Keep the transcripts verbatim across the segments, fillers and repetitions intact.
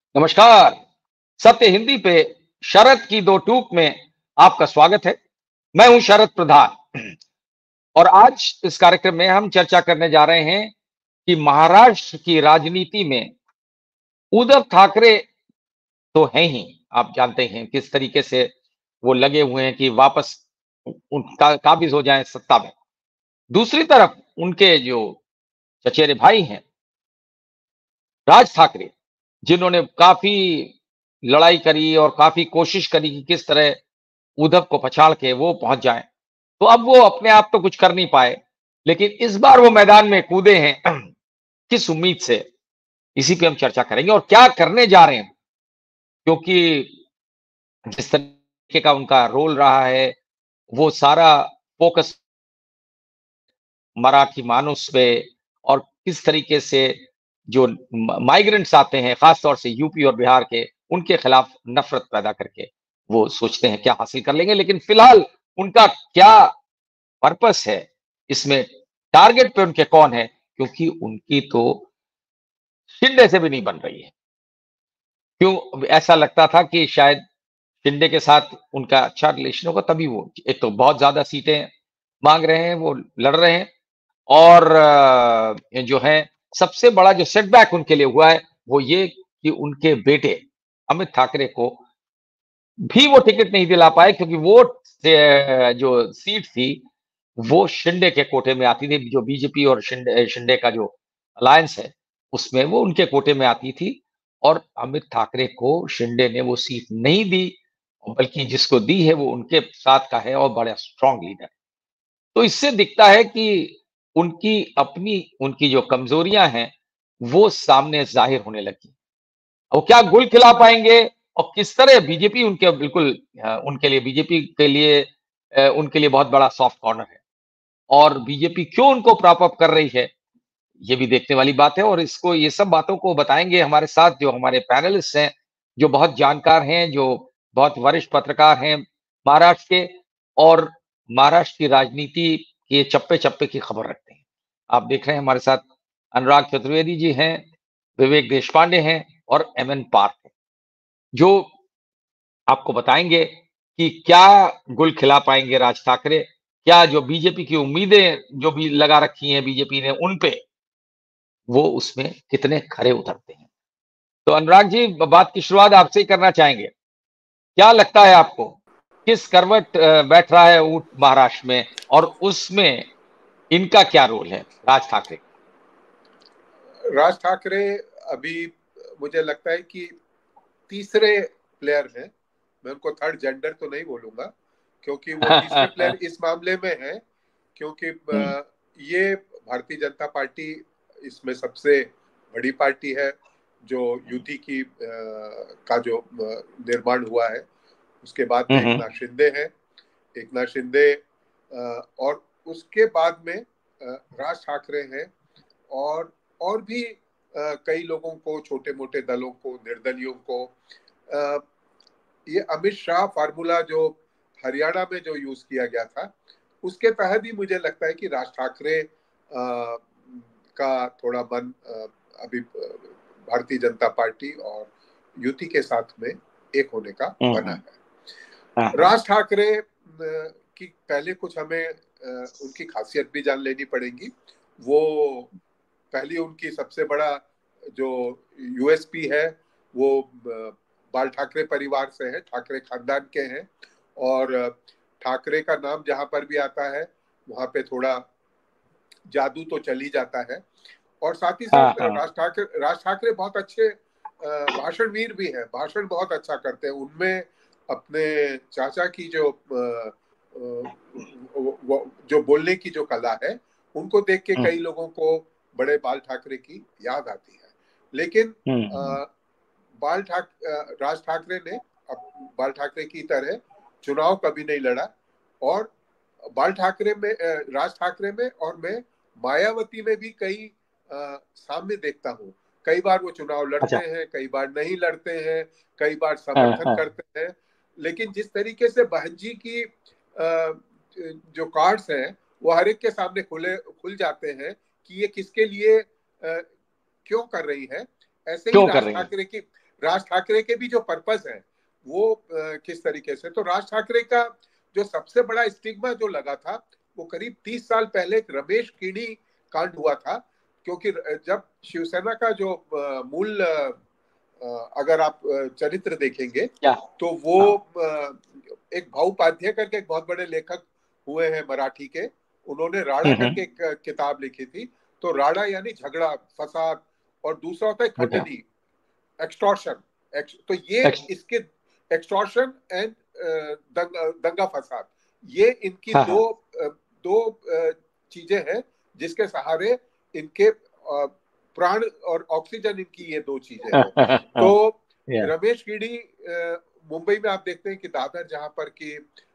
नमस्कार। सत्य हिंदी पे शरद की दो टूक में आपका स्वागत है। मैं हूं शरद प्रधान और आज इस कार्यक्रम में हम चर्चा करने जा रहे हैं कि महाराष्ट्र की राजनीति में उद्धव ठाकरे तो हैं ही, आप जानते हैं किस तरीके से वो लगे हुए हैं कि वापस उ उनका काबिज़ हो जाएँ सत्ता में। दूसरी तरफ उनके जो चचेरे भाई हैं राज ठाकरे, जिन्होंने काफ़ी लड़ाई करी और काफ़ी कोशिश करी कि किस तरह उद्धव को पछाड़ के वो पहुँच जाएँ। तो अब वो अपने आप तो कुछ कर नहीं पाए, लेकिन इस बार वो मैदान में कूदे हैं। किस उम्मीद से? इसी पे हम चर्चा करेंगे और क्या करने जा रहे हैं, क्योंकि जिस तरीके का उनका रोल रहा है, वो सारा फ़ोकस मराठी मानुस पे और किस तरीके से जो म माइग्रेंट्स आते हैं, ख़ास तौर से यूपी और बिहार के, उनके खिलाफ नफ़रत पैदा करके वो सोचते हैं क्या हासिल कर लेंगे। लेकिन फ़िलहाल उनका क्या पर्पस है, इसमें टारगेट पे उनके कौन है? क्योंकि उनकी तो शिंदे से भी नहीं बन रही है। क्यों? ऐसा लगता था कि शायद शिंदे के साथ उनका अच्छा रिलेशन होगा तभी वो एक तो बहुत ज़्यादा सीटें माँग रहे हैं, वो लड़ रहे हैं और अ, जो है सबसे बड़ा जो सेटबैक उनके लिए हुआ है, वो ये कि उनके बेटे अमित ठाकरे को भी वो टिकट नहीं दिला पाए क्योंकि वो अ, जो सीट थी, वो शिंदे के कोटे में आती थी, जो बीजेपी और शिंदे शिंदे का जो अलायंस है, उसमें वो उनके कोटे में आती थी और अमित ठाकरे को शिंदे ने वो सीट नहीं दी, बल्कि जिसको दी है वो उनके साथ का है और बड़ा स्ट्रॉन्ग लीडर। तो इससे दिखता है कि उनकी अपनी उनकी जो कमज़ोरियाँ हैं, वो सामने ज़ाहिर होने लगी। वो क्या गुल खिला पाएँगे और किस तरह बीजेपी उनके बिल्कुल अ, उनके लिए बीजेपी के लिए अ, उनके लिए बहुत बड़ा सॉफ्ट कॉर्नर है और बीजेपी क्यों उनको प्रॉप अप कर रही है, ये भी देखने वाली बात है और इसको ये सब बातों को बताएँगे हमारे साथ जो हमारे पैनलिस्ट हैं, जो बहुत जानकार हैं, जो बहुत वरिष्ठ पत्रकार हैं महाराष्ट्र के और महाराष्ट्र की राजनीति के चप्पे-चप्पे की खबर रखते हैं। आप देख रहे हैं हमारे साथ अनुराग चतुर्वेदी जी हैं, विवेक देशपांडे हैं और एमएन पार्थ हैं, जो आपको बताएँगे कि क्या गुल खिला पाएँगे राज ठाकरे? क्या जो बीजेपी की उम्मीदें जो भी लगा रखी हैं बीजेपी ने उन पे वो उसमें कितने खरे उतरते हैं। तो अनुराग जी ब बात की शुरुआत आपसे ही करना चाहेंगे। क्या लगता है आपको, किस करवट अ, बैठ रहा है ऊँट महाराष्ट्र में और उसमें इनका क्या रोल है, राज ठाकरे का? राज ठाकरे अभी मुझे लगता है कि तीसरे प्लेयर हैं। मैं उनको थर्ड जेंडर तो नहीं बोलूंगा क्योंकि वो तीसरे प्लेयर इस मामले में हैं क्योंकि हुँ, ये भारतीय जनता पार्टी इसमें सबसे बड़ी पार्टी है जो युति की का जो निर्माण हुआ है। उसके बाद हुँ, में हुँ, एकनाथ शिंदे हैं। एकनाथ शिंदे और उसके बाद में राज ठाकरे हैं और और भी कई लोगों को, छोटे मोटे दलों को, निर्दलियों को, ये अमित शाह फार्मूला जो हरियाणा में जो यूज किया गया था उसके तहत ही मुझे लगता है कि राज ठाकरे का थोड़ा मन अभी भारतीय जनता पार्टी और युति के साथ में एक होने का हुँ, बना हुँ। है। हाँ, हाँ। राज ठाकरे की पहले कुछ हमें उनकी खासियत भी जान लेनी पड़ेगी। वो पहली उनकी सबसे बड़ा जो यूएसपी है वो बाल ठाकरे परिवार से है, ठाकरे खानदान के हैं और ठाकरे का नाम जहां पर भी आता है वहां पे थोड़ा जादू तो चल ही जाता है। और साथ ही हाँ, साथ हाँ। राज ठाकरे राज ठाकरे बहुत अच्छे भाषणवीर भी हैं, भाषण बहुत अच्छा करते हैं। उनमें अपने चाचा की जो जो बोलने की जो कला है उनको देख के हुँ, कई लोगों को बड़े बाल ठाकरे की याद आती है। लेकिन हुँ, आ, हुँ। बाल ठाक राज ठाकरे ने बाल ठाकरे की तरह चुनाव कभी नहीं लड़ा और बाल ठाकरे में, राज ठाकरे में और मैं मायावती में भी कई साम्य देखता हूँ। कई बार वो चुनाव लड़ते अच्छा। हैं, कई बार नहीं लड़ते हैं, कई बार हाँ, समर्थन हाँ। करते हैं। लेकिन जिस तरीके से बहन जी की जो कार्ड्स हैं वो हर एक के सामने खुले खुल जाते हैं कि ये किसके लिए क्यों कर रही है। ऐसे ही क्यों कर राज रही हैं? ठाकरे की राज ठाकरे के भी जो पर्पस है वो किस तरीके से, तो राज ठाकरे का जो सबसे बड़ा स्टिग्मा जो लगा था वो करीब तीस साल पहले रमेश कीड़ी कांड हुआ था, क्योंकि जब शिवसेना का जो मूल अगर आप चरित्र देखेंगे तो वो हाँ। एक भाऊ उपाध्याय करके एक बहुत बड़े लेखक हुए हैं मराठी के, उन्होंने राणा करके एक किताब लिखी थी। तो राणा यानी झगड़ा, फसाद, और दूसरा होता है खटनी, एक्सटॉर्शन। तो ये इसके एक्सटॉर्शन एंड दंगा फसाद, ये इनकी हाँ, दो दो चीजें हैं जिसके सहारे इनके प्राण और ऑक्सीजन, इनकी ये दो चीजें हैं। तो रमेश कीड़ी मुंबई में आप देखते हैं कि दादर जहां पर कि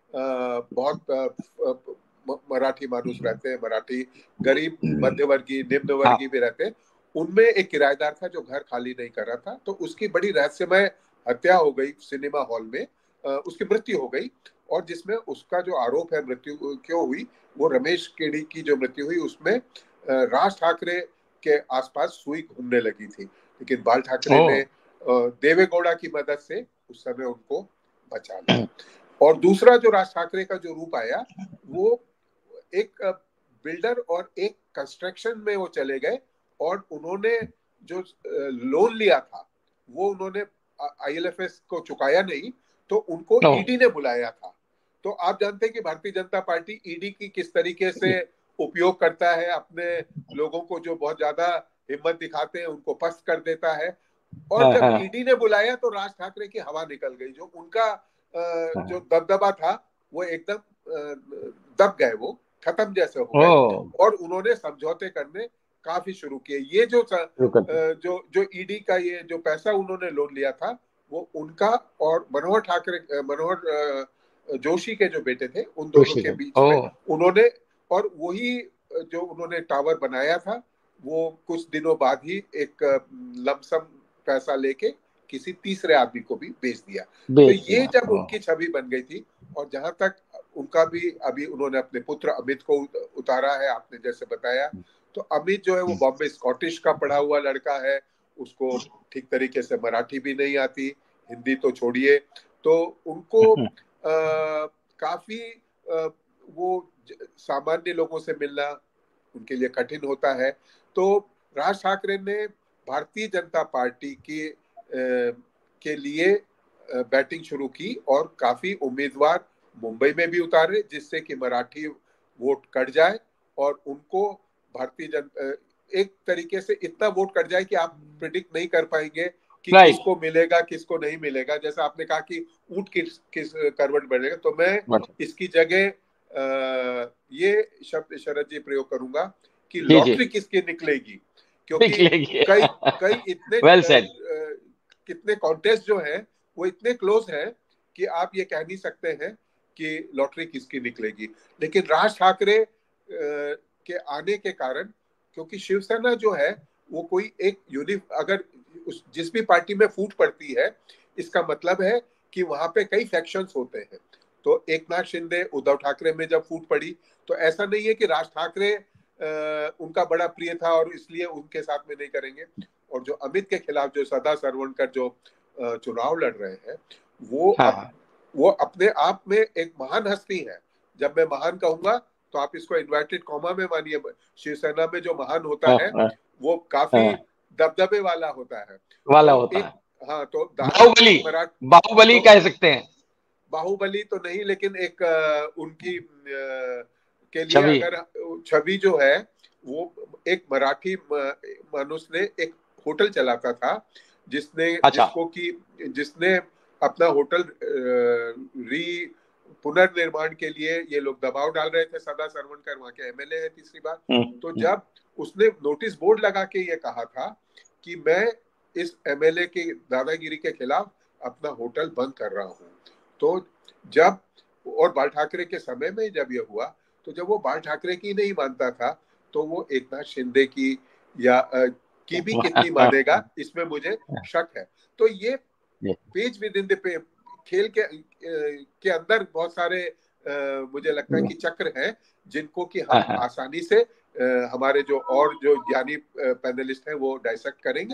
बहुत मराठी मानुस रहते हैं, मराठी गरीब मध्यवर्गीय निम्नवर्गीय भी रहते हैं, उनमें एक किराएदार था जो घर खाली नहीं कर रहा था, तो उसकी बड़ी रहस्यमय हत्या हो गई सिनेमा हॉल में, उसकी मृत्यु हो गई। और जिसमें उसका जो आरोप है मृत्यु क्यों हुई, वो रमेश केड़ी की जो मृत्यु हुई उसमें राज ठाकरे के आसपास सुई घूमने लगी थी, लेकिन बाल ठाकरे ने देवेगौड़ा की मदद से उस समय उनको बचा लिया। और दूसरा जो राज ठाकरे का जो रूप आया वो एक बिल्डर और एक कंस्ट्रक्शन में वो चले गए, और उन्होंने जो लोन लिया था वो उन्होंने आईएलएफएस को चुकाया नहीं, तो उनको ईडी ने बुलाया था। तो आप जानते हैं कि भारतीय जनता पार्टी ईडी की किस तरीके से उपयोग करता है, अपने लोगों को जो बहुत ज्यादा हिम्मत दिखाते हैं उनको पस्त कर देता है। और जब ईडी ने बुलाया तो राज ठाकरे की हवा निकल गई, जो उनका जो दबदबा था वो एकदम दब गए, वो खत्म जैसे हो गए, और उन्होंने समझौते करने काफी शुरू किए। ये जो जो जो ईडी का ये जो पैसा उन्होंने लोन लिया था वो उनका और मनोहर ठाकरे मनोहर जोशी के जो बेटे थे उन दोनों के बीच में उन्होंने, और वही जो उन्होंने टावर बनाया था वो कुछ दिनों बाद ही एक लमसम पैसा लेके किसी तीसरे आदमी को भी बेच दिया। तो ये जब उनकी छवि बन गई थी, और जहां तक उनका भी अभी उन्होंने अपने पुत्र अमित को उतारा है, आपने जैसे बताया, तो अमित जो है वो बॉम्बे स्कॉटिश का पढ़ा हुआ लड़का है, उसको ठीक तरीके से मराठी भी नहीं आती, हिंदी तो छोड़िए, तो उनको आ, काफी आ, वो सामान्य लोगों से मिलना उनके लिए कठिन होता है। तो राज ठाकरे ने भारतीय जनता पार्टी की आ, के लिए बैटिंग शुरू की और काफी उम्मीदवार मुंबई में भी उतारे, जिससे कि मराठी वोट कट जाए और उनको भारतीय जनता एक तरीके से इतना वोट कट जाए कि आप प्रिडिक्ट नहीं कर पाएंगे कि किसको मिलेगा किसको नहीं मिलेगा। जैसा आपने कहा कि ऊंट किस किस करवट बढ़ेगा, तो मैं इसकी जगह ये शब्द शरद जी प्रयोग करूंगा कि लॉटरी किसकी निकलेगी, क्योंकि कई कई इतने well कितने कॉन्टेस्ट जो है वो इतने क्लोज है कि आप ये कह नहीं सकते हैं कि लॉटरी किसकी निकलेगी। लेकिन राज ठाकरे के आने के कारण, क्योंकि शिवसेना जो है वो कोई एक यूनि अगर उस जिस भी पार्टी में फूट पड़ती है, इसका मतलब है कि वहां पे कई फैक्शंस होते हैं। तो एकनाथ शिंदे उद्धव ठाकरे में जब फूट पड़ी तो ऐसा नहीं है कि राज ठाकरे उनका बड़ा प्रिय था और इसलिए उनके साथ में नहीं करेंगे। और जो अमित के खिलाफ जो सदा सरवणकर जो चुनाव लड़ रहे हैं वो हाँ। अप, वो अपने आप में एक महान हस्ती है। जब मैं महान कहूंगा तो आप इसको इन्वर्टेड कॉमा में मानिए, शिवसेना में जो महान होता हाँ, है हाँ, वो काफी हाँ, दबदबे वाला होता है वाला तो होता एक, है हाँ तो बाहुबली बाहुबली तो, कह सकते हैं। बाहुबली तो नहीं, लेकिन एक आ, उनकी आ, के लिए छवि। अगर छवि जो है वो एक मराठी मनुष्य ने एक होटल चलाता था जिसने अच्छा। जिसको कि जिसने अपना होटल री पुनर्निर्माण के लिए ये लोग दबाव डाल रहे थे। सदा सरवणकर वहां के एमएलए है तीसरी बार। तो जब उसने नोटिस बोर्ड लगा के ये कहा था कि मैं इस एमएलए की दादागिरी के खिलाफ अपना होटल बंद कर रहा हूँ, तो जब और बाल ठाकरे के समय में जब ये हुआ तो जब वो बाल ठाकरे की नहीं मानता था तो वो एकनाथ शिंदे की या आ, की भी कितनी मानेगा, इसमें मुझे शक है। तो ये page with in the pay खेल के के अंदर बहुत सारे आ, मुझे लगता है कि चक्र हैं जिनको कि हम आसानी से आ, हमारे जो और जो ज्ञानी पैनलिस्ट हैं वो डाइसेक्ट करेंगे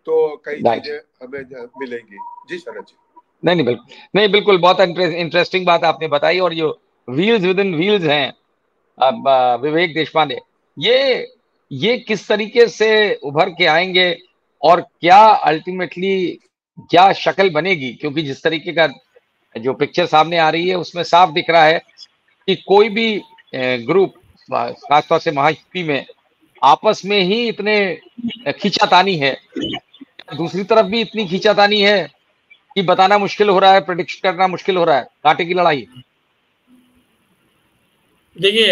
तो कई चीजें हमें मिलेंगी। जी शरद जी। नहीं नहीं बिल्कुल नहीं, बिल्कुल बहुत इंटरेस्टिंग बात आपने बताई। और जो व्हील्स विद इन व्हील्स हैं अब विवेक देशपांडे, ये ये किस तरीके से उभर के आएंगे और क्या अल्टीमेटली क्या शक्ल बनेगी? क्योंकि जिस तरीके का जो पिक्चर सामने आ रही है उसमें साफ दिख रहा है कि कोई भी ग्रुप खासतौर से महायुति में आपस में ही इतने खींचातानी है, दूसरी तरफ भी इतनी खींचातानी है कि बताना मुश्किल हो रहा है, प्रेडिक्ट करना मुश्किल हो रहा है, कांटे की लड़ाई। देखिए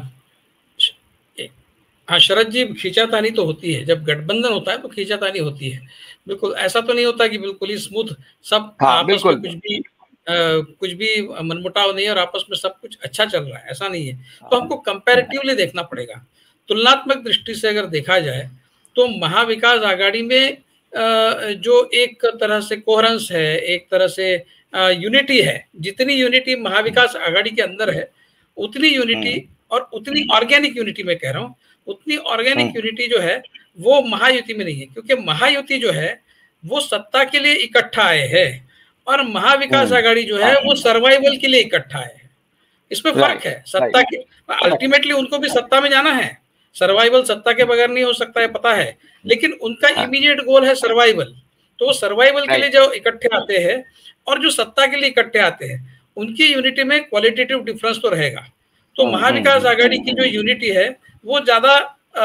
हाँ शरद जी, खींचातानी तो होती है, जब गठबंधन होता है तो खींचातानी होती है। बिल्कुल ऐसा तो नहीं होता कि बिल्कुल ही स्मूथ सब हाँ, आपस में कुछ भी आ, कुछ भी मनमुटाव नहीं है और आपस में सब कुछ अच्छा चल रहा है, ऐसा नहीं है। तो हमको कंपैरेटिवली देखना पड़ेगा। तुलनात्मक दृष्टि से अगर देखा जाए तो महाविकास आघाड़ी में जो एक तरह से कोहरेंस है, एक तरह से यूनिटी है, जितनी यूनिटी महाविकास आघाड़ी के अंदर है उतनी यूनिटी और उतनी ऑर्गेनिक यूनिटी मैं कह रहा हूँ, उतनी ऑर्गेनिक यूनिटी जो है वो महायुति में नहीं है। क्योंकि महायुति जो है वो सत्ता के लिए इकट्ठा आए हैं और महाविकास आघाड़ी जो है वो सर्वाइवल के लिए इकट्ठा है। इसमें फर्क है। सत्ता के अल्टीमेटली उनको भी सत्ता में जाना है, सर्वाइवल सत्ता के बगैर नहीं हो सकता है, पता है, लेकिन उनका इमीडिएट गोल है सर्वाइवल। तो वो सर्वाइवल के लिए जो इकट्ठे आते हैं और जो सत्ता के लिए इकट्ठे आते हैं उनकी यूनिटी में क्वालिटेटिव डिफरेंस तो रहेगा। तो महाविकास आघाड़ी की जो यूनिटी है वो ज्यादा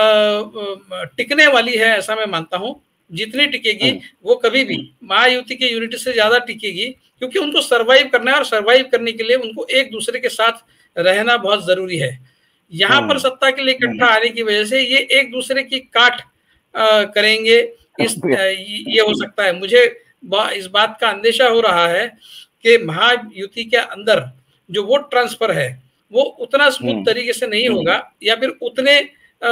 टिकने वाली है ऐसा मैं मानता हूं। जितनी टिकेगी वो कभी भी महायुति की यूनिटी से ज्यादा टिकेगी, क्योंकि उनको सरवाइव करना है और सरवाइव करने के लिए उनको एक दूसरे के साथ रहना बहुत जरूरी है। यहाँ पर सत्ता के लिए इकट्ठा आने की वजह से ये एक दूसरे की काट आ, करेंगे, इस आ, ये हो सकता है। मुझे बा, इस बात का अंदेशा हो रहा है कि महायुति के अंदर जो वोट ट्रांसफर है वो उतना स्मूथ तरीके से नहीं होगा, या फिर उतने आ,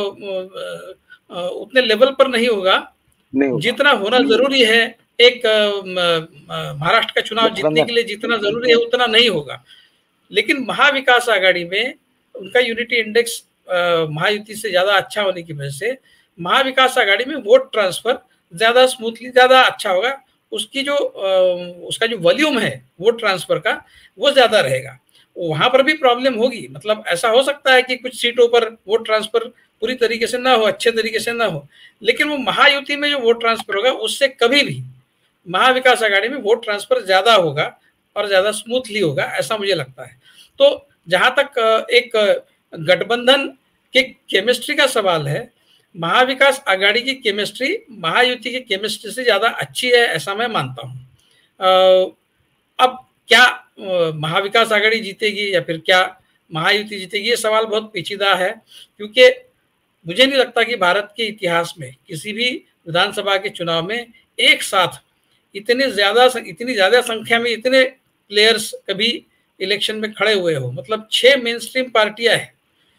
आ, उतने लेवल पर नहीं होगा जितना होना जरूरी है। एक महाराष्ट्र का चुनाव जीतने के लिए जितना जरूरी है उतना नहीं होगा। लेकिन महाविकास आघाड़ी में उनका यूनिटी इंडेक्स महायुति से ज्यादा अच्छा होने की वजह से महाविकास आघाड़ी में वोट ट्रांसफर ज्यादा स्मूथली ज्यादा अच्छा होगा। उसकी जो उसका जो वॉल्यूम है वोट ट्रांसफर का वो ज्यादा रहेगा। वहां पर भी प्रॉब्लम होगी, मतलब ऐसा हो सकता है कि कुछ सीटों पर वोट ट्रांसफर पूरी तरीके से ना हो, अच्छे तरीके से ना हो, लेकिन वो महायुति में जो वोट ट्रांसफर होगा उससे कभी भी महाविकास आघाड़ी में वोट ट्रांसफर ज्यादा होगा और ज्यादा स्मूथली होगा, ऐसा मुझे लगता है। तो जहां तक एक गठबंधन के केमिस्ट्री का सवाल है, महाविकास आघाड़ी की केमिस्ट्री महायुति की केमिस्ट्री से ज्यादा अच्छी है ऐसा मैं मानता हूं। अब क्या महाविकास आघाड़ी जीतेगी या फिर क्या महायुति जीतेगी, ये सवाल बहुत पेचीदा है, क्योंकि मुझे नहीं लगता कि भारत के इतिहास में किसी भी विधानसभा के चुनाव में एक साथ इतने ज्यादा इतनी ज्यादा संख्या में इतने प्लेयर्स कभी इलेक्शन में खड़े हुए हो। मतलब छह मेन स्ट्रीम पार्टियां हैं,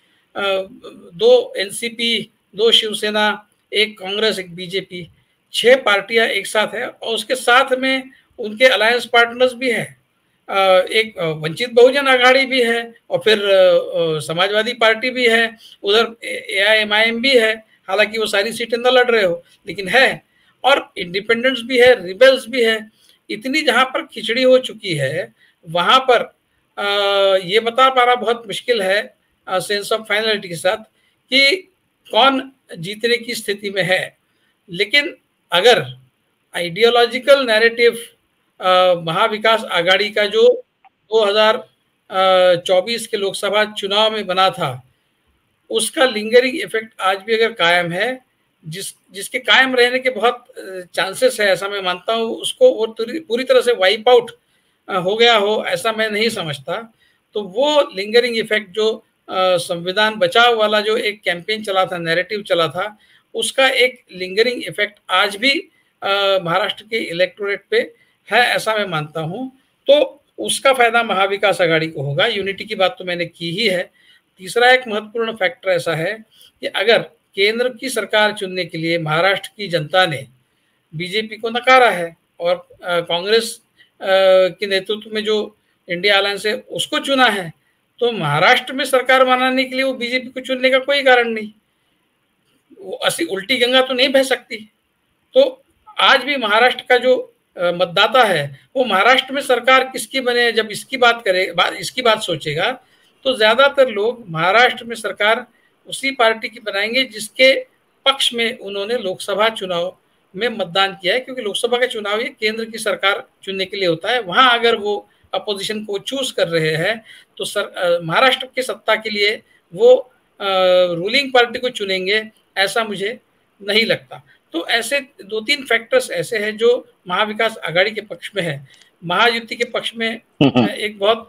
दो एनसीपी, दो शिवसेना, एक कांग्रेस, एक बीजेपी, छह पार्टियां एक साथ है और उसके साथ में उनके अलायंस पार्टनर्स भी हैं। एक वंचित बहुजन आघाड़ी भी है और फिर समाजवादी पार्टी भी है, उधर एआईएमआईएम भी है, हालांकि वो सारी सीटें न लड़ रहे हो लेकिन है, और इंडिपेंडेंट्स भी है, रिबेल्स भी है। इतनी जहां पर खिचड़ी हो चुकी है वहां पर आ, ये बता पाना बहुत मुश्किल है सेंस ऑफ फाइनलिटी के साथ कि कौन जीतने की स्थिति में है। लेकिन अगर आइडियोलॉजिकल नैरेटिव महाविकास आघाड़ी का जो दो हज़ार चौबीस के लोकसभा चुनाव में बना था उसका लिंगरिंग इफेक्ट आज भी अगर कायम है, जिस जिसके कायम रहने के बहुत चांसेस है ऐसा मैं मानता हूँ, उसको वो पूरी तरह से वाइप आउट हो गया हो ऐसा मैं नहीं समझता। तो वो लिंगरिंग इफेक्ट जो संविधान बचाव वाला जो एक कैंपेन चला था, नैरेटिव चला था, उसका एक लिंगरिंग इफेक्ट आज भी महाराष्ट्र के इलेक्टोरेट पे है ऐसा मैं मानता हूं। तो उसका फायदा महाविकास आघाड़ी को होगा। यूनिटी की बात तो मैंने की ही है। तीसरा एक महत्वपूर्ण फैक्टर ऐसा है कि अगर केंद्र की सरकार चुनने के लिए महाराष्ट्र की जनता ने बीजेपी को नकारा है और कांग्रेस के नेतृत्व में जो इंडिया अलायंस है उसको चुना है, तो महाराष्ट्र में सरकार बनाने के लिए वो बीजेपी को चुनने का कोई कारण नहीं, वो ऐसी उल्टी गंगा तो नहीं बह सकती। तो आज भी महाराष्ट्र का जो मतदाता है वो महाराष्ट्र में सरकार किसकी बने, जब इसकी बात करे बा, इसकी बात सोचेगा तो ज्यादातर लोग महाराष्ट्र में सरकार उसी पार्टी की बनाएंगे जिसके पक्ष में उन्होंने लोकसभा चुनाव में मतदान किया है, क्योंकि लोकसभा का चुनाव ये केंद्र की सरकार चुनने के लिए होता है। वहां अगर वो अपोजिशन को चूज कर रहे हैं तो सर महाराष्ट्र की सत्ता के लिए वो रूलिंग पार्टी को चुनेंगे, ऐसा मुझे नहीं लगता। तो ऐसे दो तीन फैक्टर्स ऐसे हैं जो महाविकास आघाड़ी के पक्ष में है। महायुति के पक्ष में एक बहुत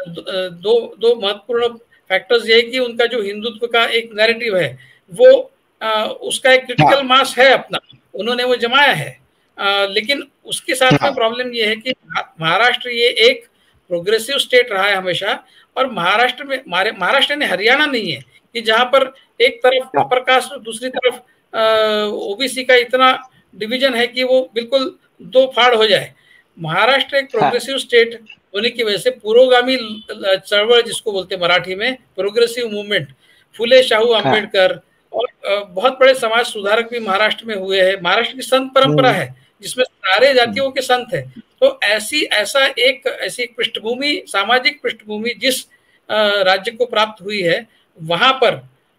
दो दो महत्वपूर्ण फैक्टर्स ये है कि उनका जो हिंदुत्व का एक नैरेटिव है वो आ, उसका एक क्रिटिकल मास है अपना, उन्होंने वो जमाया है। आ, लेकिन उसके साथ में प्रॉब्लम ये है कि महाराष्ट्र ये एक प्रोग्रेसिव स्टेट रहा है हमेशा, और महाराष्ट्र में महाराष्ट्र ने हरियाणा नहीं है कि जहां पर एक तरफ अपर कास्ट और दूसरी तरफ ओबीसी का इतना डिवीजन है कि वो बिल्कुल दो फाड़ हो जाए। महाराष्ट्र एक प्रोग्रेसिव स्टेट होने की वजह से पुरोगामी चळवळ जिसको बोलते मराठी में प्रोग्रेसिव मूवमेंट, फुले शाहू अंबेडकर और बहुत बड़े समाज सुधारक भी महाराष्ट्र में हुए हैं। महाराष्ट्र की संत परंपरा है जिसमें सारे जातियों के संत हैं। तो ऐसी ऐसा एक ऐसी एक पृष्ठभूमि, सामाजिक पृष्ठभूमि जिस राज्य को प्राप्त हुई है, वहां पर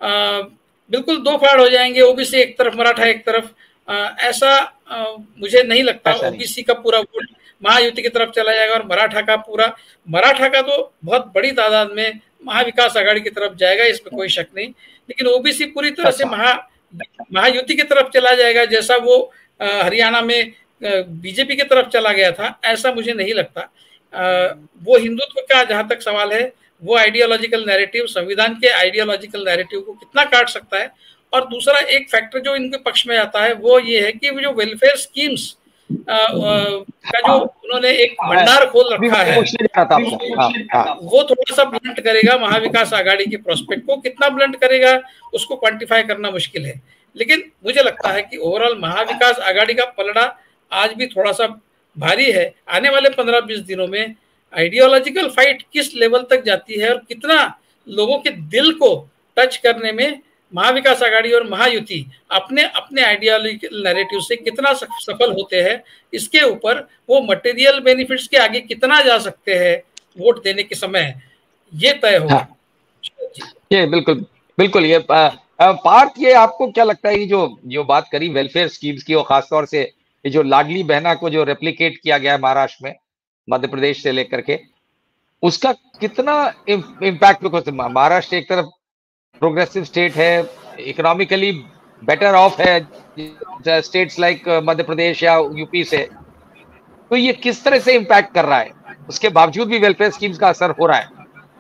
बिल्कुल दो फाड़ हो जाएंगे, ओबीसी एक तरफ मराठा एक तरफ, ऐसा मुझे नहीं लगता। ओबीसी का पूरा वोट महायुति की तरफ चला जाएगा और मराठा का पूरा मराठा का तो बहुत बड़ी तादाद में महाविकास आघाड़ी की तरफ जाएगा, इसमें कोई शक नहीं। लेकिन ओबीसी पूरी तरह से महा महायुति की तरफ चला जाएगा जैसा वो हरियाणा में बीजेपी की तरफ चला गया था, ऐसा मुझे नहीं लगता। वो हिंदुत्व का जहां तक सवाल है, वो आइडियोलॉजिकल नैरेटिव संविधान के आइडियोलॉजिकल नैरेटिव को कितना काट सकता है। और दूसरा एक फैक्टर जो इनके पक्ष में आता है वो ये है कि जो वेलफेयर स्कीम्स का जो उन्होंने एक भंडार खोल रखा है वो थोड़ा सा ब्लंट करेगा महाविकास आघाड़ी के प्रोस्पेक्ट को। कितना ब्लंट करेगा उसको क्वांटिफाई करना मुश्किल है, लेकिन मुझे लगता है कि ओवरऑल महाविकास आघाड़ी का पलड़ा आज भी थोड़ा सा भारी है। आने वाले पंद्रह बीस दिनों में आइडियोलॉजिकल फाइट किस लेवल तक जाती है और कितना लोगों के दिल को टच करने में महाविकास आघाड़ी और महायुति अपने अपने आइडियोलॉजिकल नैरेटिव से कितना सफल होते हैं, इसके ऊपर वो मटेरियल बेनिफिट्स के आगे कितना जा सकते हैं वोट देने के समय, ये तय होगा। हाँ, ये बिल्कुल बिल्कुल ये पार्थ, ये आपको क्या लगता है जो जो बात करी वेलफेयर स्कीम्स की और खासतौर से ये जो लाडली बहना को जो रेप्लिकेट किया गया है महाराष्ट्र में मध्य प्रदेश से लेकर के, उसका कितना इम्पैक्ट? बिकॉज महाराष्ट्र एक तरफ प्रोग्रेसिव स्टेट है, इकोनॉमिकली बेटर ऑफ है स्टेट्स लाइक मध्य प्रदेश या यूपी से, तो ये किस तरह से इम्पैक्ट कर रहा है? उसके बावजूद भी वेलफेयर स्कीम्स का असर हो रहा है।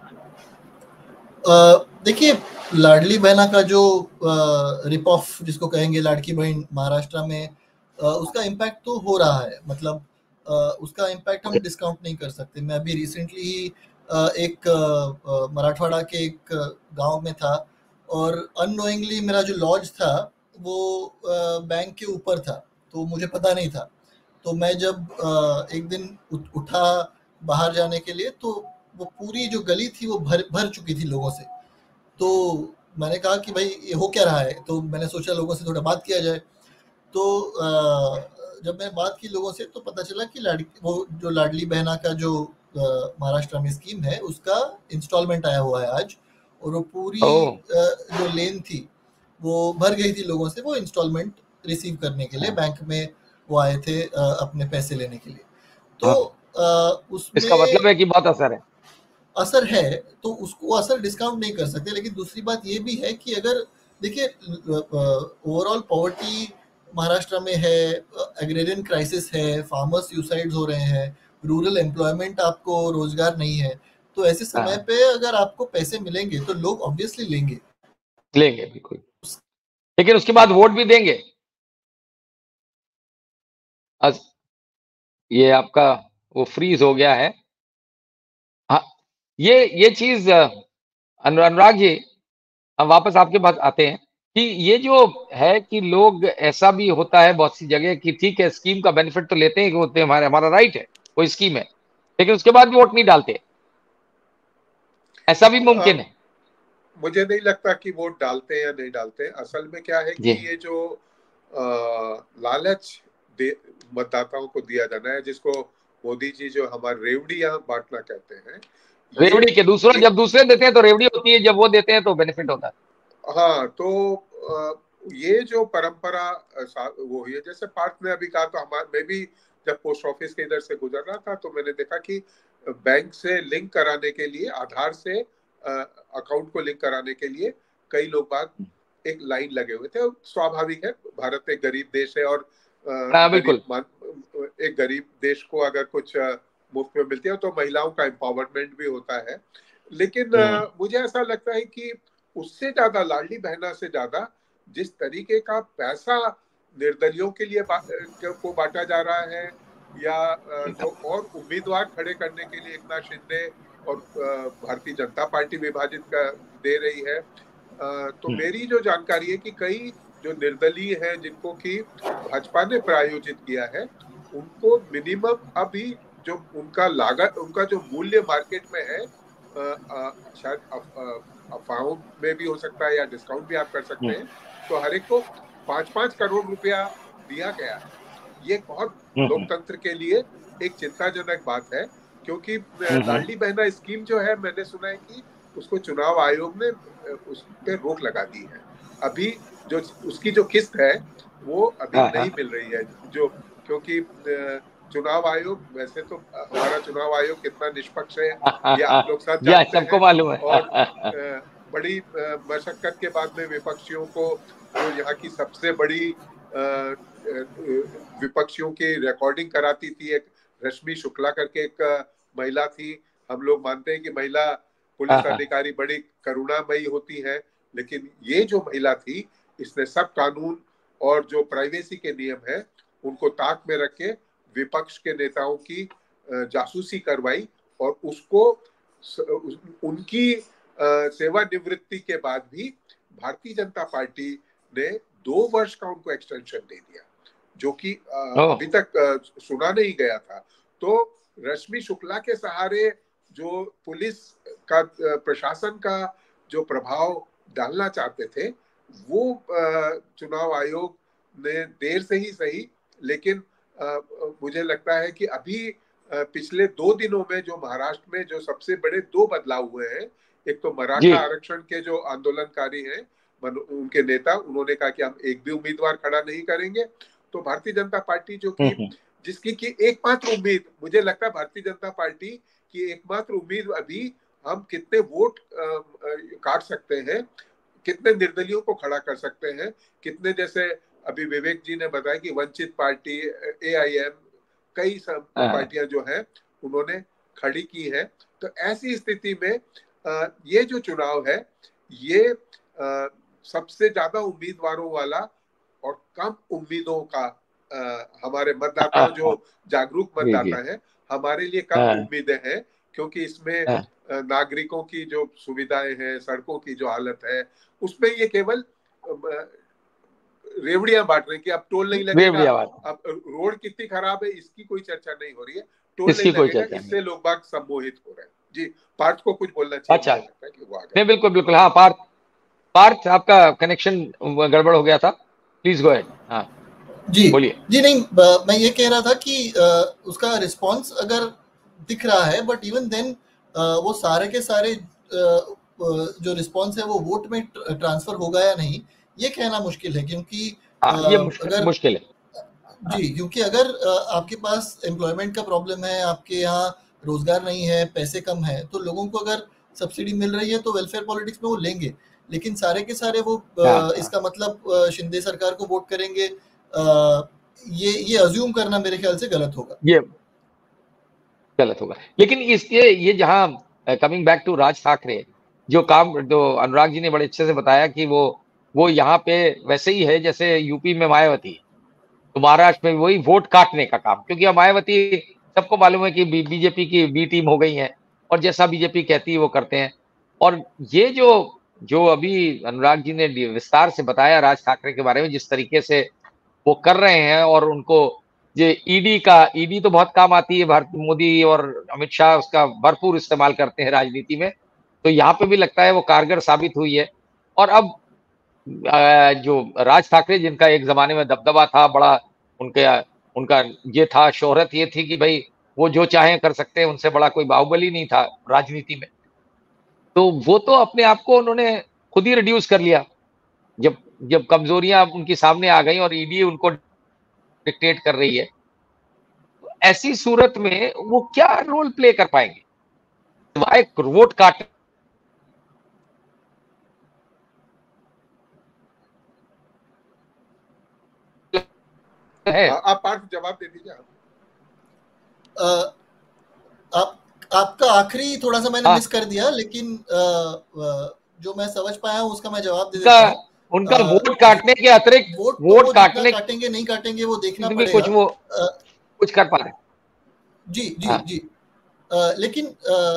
देखिए, लाडली बहना का जो रिप ऑफ जिसको कहेंगे लाड़की बहन महाराष्ट्र में, आ, उसका इम्पैक्ट तो हो रहा है। मतलब आ, उसका इम्पैक्ट हम डिस्काउंट नहीं कर सकते। मैं अभी रिसेंटली ही एक मराठवाड़ा के एक गांव में था और अननोइंगली मेरा जो लॉज था वो बैंक के ऊपर था, तो मुझे पता नहीं था। तो मैं जब एक दिन उठा बाहर जाने के लिए तो वो पूरी जो गली थी वो भर भर चुकी थी लोगों से। तो मैंने कहा कि भाई ये हो क्या रहा है, तो मैंने सोचा लोगों से थोड़ा बात किया जाए। तो जब मैंने बात की लोगों से तो पता चला कि लाडली वो जो लाडली बहना का जो महाराष्ट्र में स्कीम है उसका इंस्टॉलमेंट आया हुआ है आज, और वो पूरी जो लेन थी वो भर गई थी लोगों से, वो इंस्टॉलमेंट रिसीव करने के लिए बैंक में वो आए थे अपने पैसे लेने के लिए। तो उसमें इसका मतलब है कि बहुत असर है असर है तो उसको असर डिस्काउंट नहीं कर सकते। लेकिन दूसरी बात ये भी है कि अगर देखिए ओवरऑल पॉवर्टी महाराष्ट्र में है, एग्रेरियन क्राइसिस है, फार्मर्स सुसाइड्स हो रहे हैं, रूरल एम्प्लॉयमेंट, आपको रोजगार नहीं है, तो ऐसे समय पे अगर आपको पैसे मिलेंगे तो लोग ऑब्वियसली लेंगे लेंगे बिल्कुल, लेकिन उसके बाद वोट भी देंगे। आज ये आपका वो फ्रीज हो गया है। हाँ, ये ये चीज अनुराग जी, हम वापस आपके पास आते हैं कि ये जो है कि लोग, ऐसा भी होता है बहुत सी जगह कि ठीक है स्कीम का बेनिफिट तो लेते हैं कि होते हैं, हमारे हमारा राइट है कोई स्कीम है, लेकिन उसके बाद भी वोट नहीं डालते, ऐसा भी मुमकिन है? मुझे नहीं लगता कि वोट डालते हैं या नहीं डालते। असल में क्या है कि ये जो आ, लालच मतदाताओं को दिया जाना है, जिसको मोदी जी जो हमारे रेवड़ियां बांटना कहते हैं। रेवड़ी के दूसरा जब दूसरे देते हैं तो रेवड़ी होती है, जब वो देते हैं तो बेनिफिट होता है। हाँ, तो ये जो परंपरा वो हुई है, जैसे पार्थ ने अभी कहा, तो हमारे मैं भी जब पोस्ट ऑफिस के इधर से गुजर रहा था तो मैंने देखा कि बैंक से लिंक कराने के लिए, आधार से अकाउंट को लिंक कराने के लिए कई लोग बाग एक लाइन लगे हुए थे। स्वाभाविक है, भारत एक गरीब देश है और बिल्कुल एक गरीब देश को अगर कुछ मुफ्त में मिलती है तो महिलाओं का एम्पावरमेंट भी होता है। लेकिन मुझे ऐसा लगता है कि उससे ज्यादा, लाडली बहना से ज्यादा जिस तरीके का पैसा निर्दलियों के लिए बा, को बांटा जा रहा है, या जो और उम्मीदवार खड़े करने के लिए एकनाथ शिंदे और भारतीय जनता पार्टी विभाजित कर दे रही है, तो मेरी जो जानकारी है कि कई जो निर्दलीय हैं जिनको कि भाजपा ने प्रायोजित किया है, उनको मिनिमम अभी जो उनका लागत, उनका जो मूल्य मार्केट में है, शायद अफवाहों में भी हो सकता है या डिस्काउंट भी आप कर सकते हैं, तो हर एक को पांच पांच करोड़ रुपया दिया गया है। ये बहुत लोकतंत्र के लिए एक चिंताजनक बात है, क्योंकि लाडली बहना स्कीम जो है, मैंने सुना है कि उसको चुनाव आयोग ने उस पर रोक लगा दी है। अभी जो उसकी जो किस्त है वो अभी नहीं मिल रही है, जो क्योंकि चुनाव आयोग, वैसे तो हमारा चुनाव आयोग कितना निष्पक्ष है ये आप लोग सब जानते हैं, सबको मालूम है। और बड़ी मशक्कत के बाद में विपक्षियों को, जो यहाँ की सबसे बड़ी विपक्षियों की रिकॉर्डिंग कराती थी, एक रश्मि शुक्ला करके एक महिला थी। हम लोग मानते हैं कि महिला पुलिस अधिकारी बड़ी करुणामयी होती है, लेकिन ये जो महिला थी, इसने सब कानून और जो प्राइवेसी के नियम है उनको ताक में रख के विपक्ष के नेताओं की जासूसी करवाई, और उसको उनकी सेवानिवृत्ति के बाद भी भारतीय जनता पार्टी ने दो वर्ष का उनको एक्सटेंशन दे दिया, जो कि अभी तक सुना नहीं गया था। तो रश्मि शुक्ला के सहारे जो पुलिस का, प्रशासन का जो प्रभाव डालना चाहते थे, वो चुनाव आयोग ने देर से ही सही, लेकिन मुझे लगता है कि अभी पिछले दो दिनों में जो महाराष्ट्र में जो सबसे बड़े दो बदलाव हुए हैं, एक तो मराठा आरक्षण के जो आंदोलनकारी हैं, उनके नेता, उन्होंने कहा कि हम एक भी उम्मीदवार खड़ा नहीं करेंगे। तो भारतीय जनता पार्टी जो कि जिसकी की एकमात्र उम्मीद, मुझे लगता है भारतीय जनता पार्टी की एकमात्र उम्मीद अभी हम कितने वोट काट सकते हैं, कितने निर्दलियों को खड़ा कर सकते हैं, कितने, जैसे अभी विवेक जी ने बताया कि वंचित पार्टी, ए आई एम, कई सब पार्टियां जो हैं उन्होंने खड़ी की है। तो ऐसी स्थिति में ये जो चुनाव है, ये सबसे ज्यादा उम्मीदवारों वाला और कम उम्मीदों का, हमारे मतदाता जो जागरूक मतदाता है, हमारे लिए कम उम्मीदें हैं, क्योंकि इसमें नागरिकों की जो सुविधाएं हैं, सड़कों की जो हालत है, उसमें ये केवल रेवड़ियां बांट रहे हैं कि अब टोल नहीं लगेगा, अब रोड कितनी खराब है इसकी कोई चर्चा नहीं हो रही है, टोल नहीं लगेगा, इससे लोग बाग सम्मोहित हो रहे हैं। जी, पार्थ को कुछ बोलना चाहिए। अच्छा, नहीं बिल्कुल बिल्कुल, हाँ पार्थ, पार्थ आपका कनेक्शन गड़बड़ हो गया था, प्लीज गो अहेड। हाँ जी बोलिए। जी नहीं, मैं ये कह रहा था कि उसका रिस्पॉन्स अगर दिख रहा है, बट इवन देन वो सारे के सारे जो रिस्पॉन्स है वो वोट में ट्रांसफर होगा या नहीं, ये कहना मुश्किल है, क्योंकि आ, ये मुश्किल, अगर मुश्किल है जी, क्योंकि अगर आपके पास एम्प्लॉयमेंट का प्रॉब्लम है, आपके यहाँ रोजगार नहीं है, पैसे कम है, तो लोगों को अगर सब्सिडी मिल रही है तो वेलफेयर पॉलिटिक्स में वो लेंगे, लेकिन सारे के सारे वो आ, इसका मतलब शिंदे सरकार को वोट करेंगे, आ, ये ये अज्यूम करना मेरे ख्याल से गलत होगा, ये गलत होगा। लेकिन इसके ये जहाँ coming back to Raj Thackeray, जो काम जो अनुराग जी ने बड़े अच्छे से बताया कि वो वो यहाँ पे वैसे ही है जैसे यूपी में मायावती, तो महाराष्ट्र में वही वोट काटने का काम, क्योंकि मायावती सबको मालूम है कि बीजेपी की बी टीम हो गई है और जैसा बीजेपी कहती है वो करते हैं। और ये जो जो अभी अनुराग जी ने विस्तार से बताया राज ठाकरे के बारे में, जिस तरीके से वो कर रहे हैं, और उनको ये ईडी का, ईडी तो बहुत काम आती है, भारत मोदी और अमित शाह उसका भरपूर इस्तेमाल करते हैं राजनीति में, तो यहाँ पे भी लगता है वो कारगर साबित हुई है। और अब जो राज ठाकरे, जिनका एक जमाने में दबदबा था बड़ा, उनके उनका ये था, शोहरत ये थी कि भाई वो जो चाहे कर सकते हैं, उनसे बड़ा कोई बाहुबली नहीं था राजनीति में। तो वो तो अपने आप को उन्होंने खुद ही रिड्यूस कर लिया जब जब कमजोरियां उनके सामने आ गई और ईडी उनको डिक्टेट कर रही है। ऐसी सूरत में वो क्या रोल प्ले कर पाएंगे सिवाय वोट काट है। आप पार्थ जवाब दे दीजिए। आप आप आपका आखिरी थोड़ा सा मैंने मिस कर दिया, लेकिन आ, आ, जो मैं समझ पाया हूँ उसका मैं जवाब दे देता हूँ। उनका वोट काटने के अतिरिक्त वोट वोट काटने काटेंगे नहीं काटेंगे वो देखना भी पड़ेगा, कुछ वो आ, कुछ कर पा रहे। जी जी हाँ। जी आ, लेकिन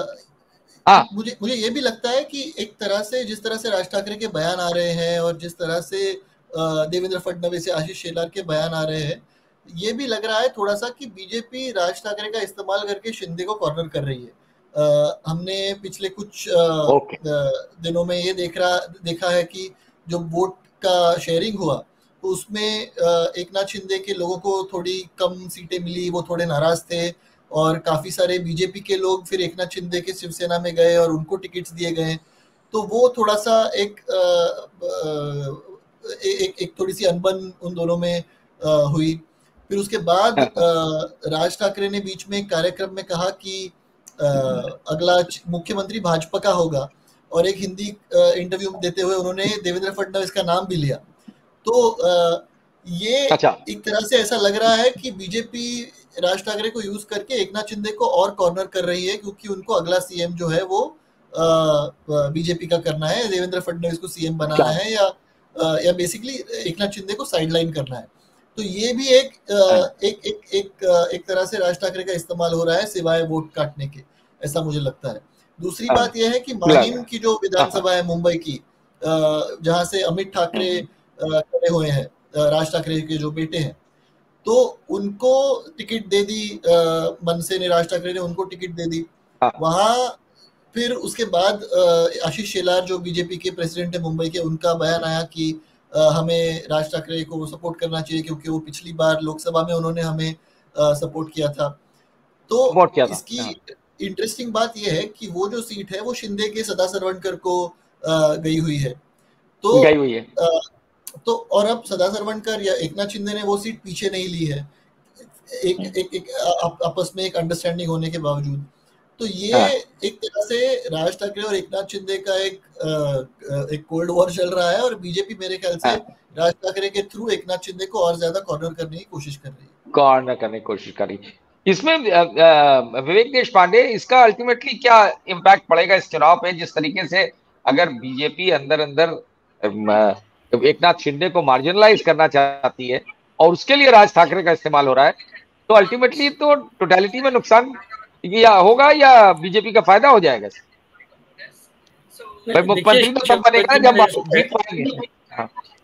आ, हाँ। मुझे मुझे ये भी लगता है कि एक तरह से जिस तरह से राज ठाकरे के बयान आ रहे हैं और जिस तरह से देवेंद्र फडणवीस या आशीष शेलार के बयान आ रहे हैं, ये भी लग रहा है थोड़ा सा कि बीजेपी राज ठाकरे का इस्तेमाल करके शिंदे को कॉर्नर कर रही है। आ, हमने पिछले कुछ आ, दिनों में ये देख रहा देखा है कि जो वोट का शेयरिंग हुआ तो उसमें एक नाथ शिंदे के लोगों को थोड़ी कम सीटें मिली, वो थोड़े नाराज थे और काफी सारे बीजेपी के लोग फिर एक नाथ शिंदे के शिवसेना में गए और उनको टिकट्स दिए गए। तो वो थोड़ा सा एक आ, आ, एक एक थोड़ी सी अनबन उन दोनों में आ, हुई। फिर उसके बाद राज ठाकरे ने बीच में एक कार्यक्रम में कहा कि आ, अगला मुख्यमंत्री भाजपा का होगा और एक हिंदी इंटरव्यू देते हुए उन्होंने देवेंद्र फडणवीस का नाम भी लिया। तो आ, ये अच्छा। एक तरह से ऐसा लग रहा है कि बीजेपी राज ठाकरे को यूज करके एक नाथ शिंदे को और कॉर्नर कर रही है, क्योंकि उनको अगला सीएम जो है वो बीजेपी का करना है, देवेंद्र फडणवीस को सीएम बनाना है या या बेसिकली एक नाथ शिंदे को साइडलाइन करना है। तो ये भी एक एक एक एक एक तरह से राज ठाकरे का इस्तेमाल हो रहा है सिवाय वोट काटने के, ऐसा मुझे लगता है। दूसरी बात यह है कि माहिम की जो विधानसभा है मुंबई की, जहां से अमित ठाकरे खड़े हुए हैं, राज ठाकरे के जो बेटे हैं, तो उनको टिकट दे दी मनसे ने, राज ठाकरे ने उनको टिकट दे दी। वहां फिर उसके बाद आशीष शेलार जो बीजेपी के प्रेसिडेंट है मुंबई के, उनका बयान आया कि हमें राज ठाकरे को सपोर्ट करना चाहिए क्योंकि वो पिछली बार लोकसभा में उन्होंने हमें सपोर्ट किया था। तो किया था। इसकी इंटरेस्टिंग बात यह है कि वो जो सीट है वो शिंदे के सदा सरवणकर को गई हुई है। तो गई हुई है तो और अब सदा सरवणकर या एक नाथ शिंदे ने वो सीट पीछे नहीं ली है, एक एक, एक आपस में एक अंडरस्टैंडिंग होने के बावजूद। तो ये हाँ। एक तरह से राज ठाकरे और एक नाथ शिंदे का एक आ, एक कोल्ड वॉर चल रहा है और बीजेपी मेरे ख्याल से हाँ। राज ठाकरे के थ्रू एक नाथ शिंदे को और ज्यादा कॉर्नर करने की कोशिश कर रही है कॉर्नर करने की कोशिश कर रही है। इसमें विवेक देशपांडे, इसका अल्टीमेटली क्या इम्पैक्ट पड़ेगा इस चुनाव पे, जिस तरीके से अगर बीजेपी अंदर अंदर एक नाथ शिंदे को मार्जिनलाइज करना चाहती है और उसके लिए राज ठाकरे का इस्तेमाल हो रहा है, तो अल्टीमेटली तो टोटलिटी में नुकसान या होगा या बीजेपी का फायदा हो जाएगा? मुख्यमंत्री तो तब बनेगा जब आप जीत पाएंगे।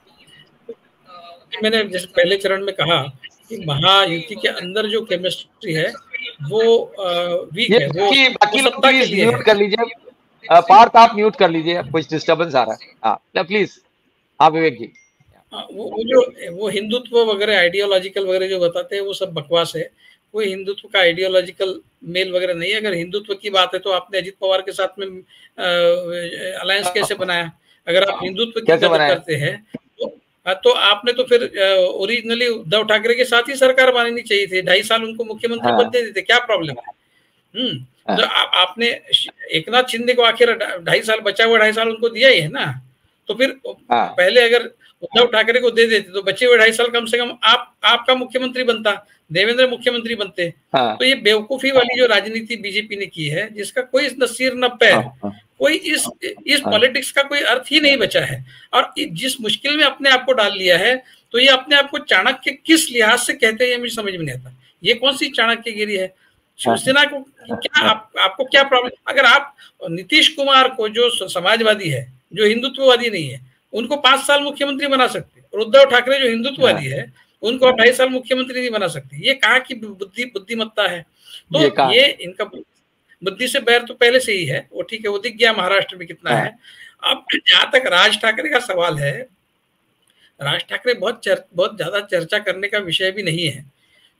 मैंने जैसे पहले चरण में कहा कि महायुति के अंदर जो केमिस्ट्री है वो वीक है, वो बाकी लोग प्लीज म्यूट कर लीजिए, पार्थ आप म्यूट कर लीजिए, कुछ डिस्टर्बेंस आ रहा है। हाँ प्लीज, हाँ विवेक जी। वो, वो जो वो हिंदुत्व वगैरह आइडियोलॉजिकल वगैरह जो बताते हैं वो सब बकवास है। कोई हिंदुत्व का आइडियोलॉजिकल मेल वगैरह नहीं है। अगर हिंदुत्व की बात है तो आपने अजित पवार के साथ में अलायंस कैसे बनाया? अगर आप हिंदुत्व की कदर करते हैं तो, तो आपने तो फिर ओरिजिनली उद्धव ठाकरे के साथ ही सरकार बनानी चाहिए थी, ढाई साल उनको मुख्यमंत्री पद दे देते, क्या प्रॉब्लम है? हम्म तो आ, आपने एक नाथ शिंदे को आखिर ढाई साल बचा हुआ ढाई साल उनको दिया ही है ना, तो फिर पहले अगर उद्धव ठाकरे को दे देते तो बचे हुए ढाई साल कम से कम आप आपका मुख्यमंत्री बनता, देवेंद्र मुख्यमंत्री बनते। हाँ। तो ये बेवकूफी वाली जो राजनीति बीजेपी ने की है, जिसका कोई न सिर न पैर, हाँ। कोई इस इस हाँ। पॉलिटिक्स का कोई अर्थ ही नहीं बचा है। और जिस मुश्किल में अपने आप को डाल लिया है, तो ये अपने आप को चाणक्य किस लिहाज से कहते हैं मुझे समझ में नहीं आता। ये कौन सी चाणक्यगिरी है? शिवसेना को क्या आप, आपको क्या प्रॉब्लम? अगर आप नीतीश कुमार को जो समाजवादी है, जो हिंदुत्ववादी नहीं है, उनको पांच साल मुख्यमंत्री बना सकते, और उद्धव ठाकरे जो हिंदुत्ववादी है उनको ढाई साल मुख्यमंत्री नहीं बना सकते। ये कहाँ की बुद्धि बुद्धिमत्ता है? तो ये, ये इनका बुद्धि से बैर तो पहले से ही है, वो ठीक है, वो दिख गया महाराष्ट्र में कितना है। अब जहां तक राज ठाकरे का सवाल है, राज ठाकरे बहुत चर, बहुत ज्यादा चर्चा करने का विषय भी नहीं है।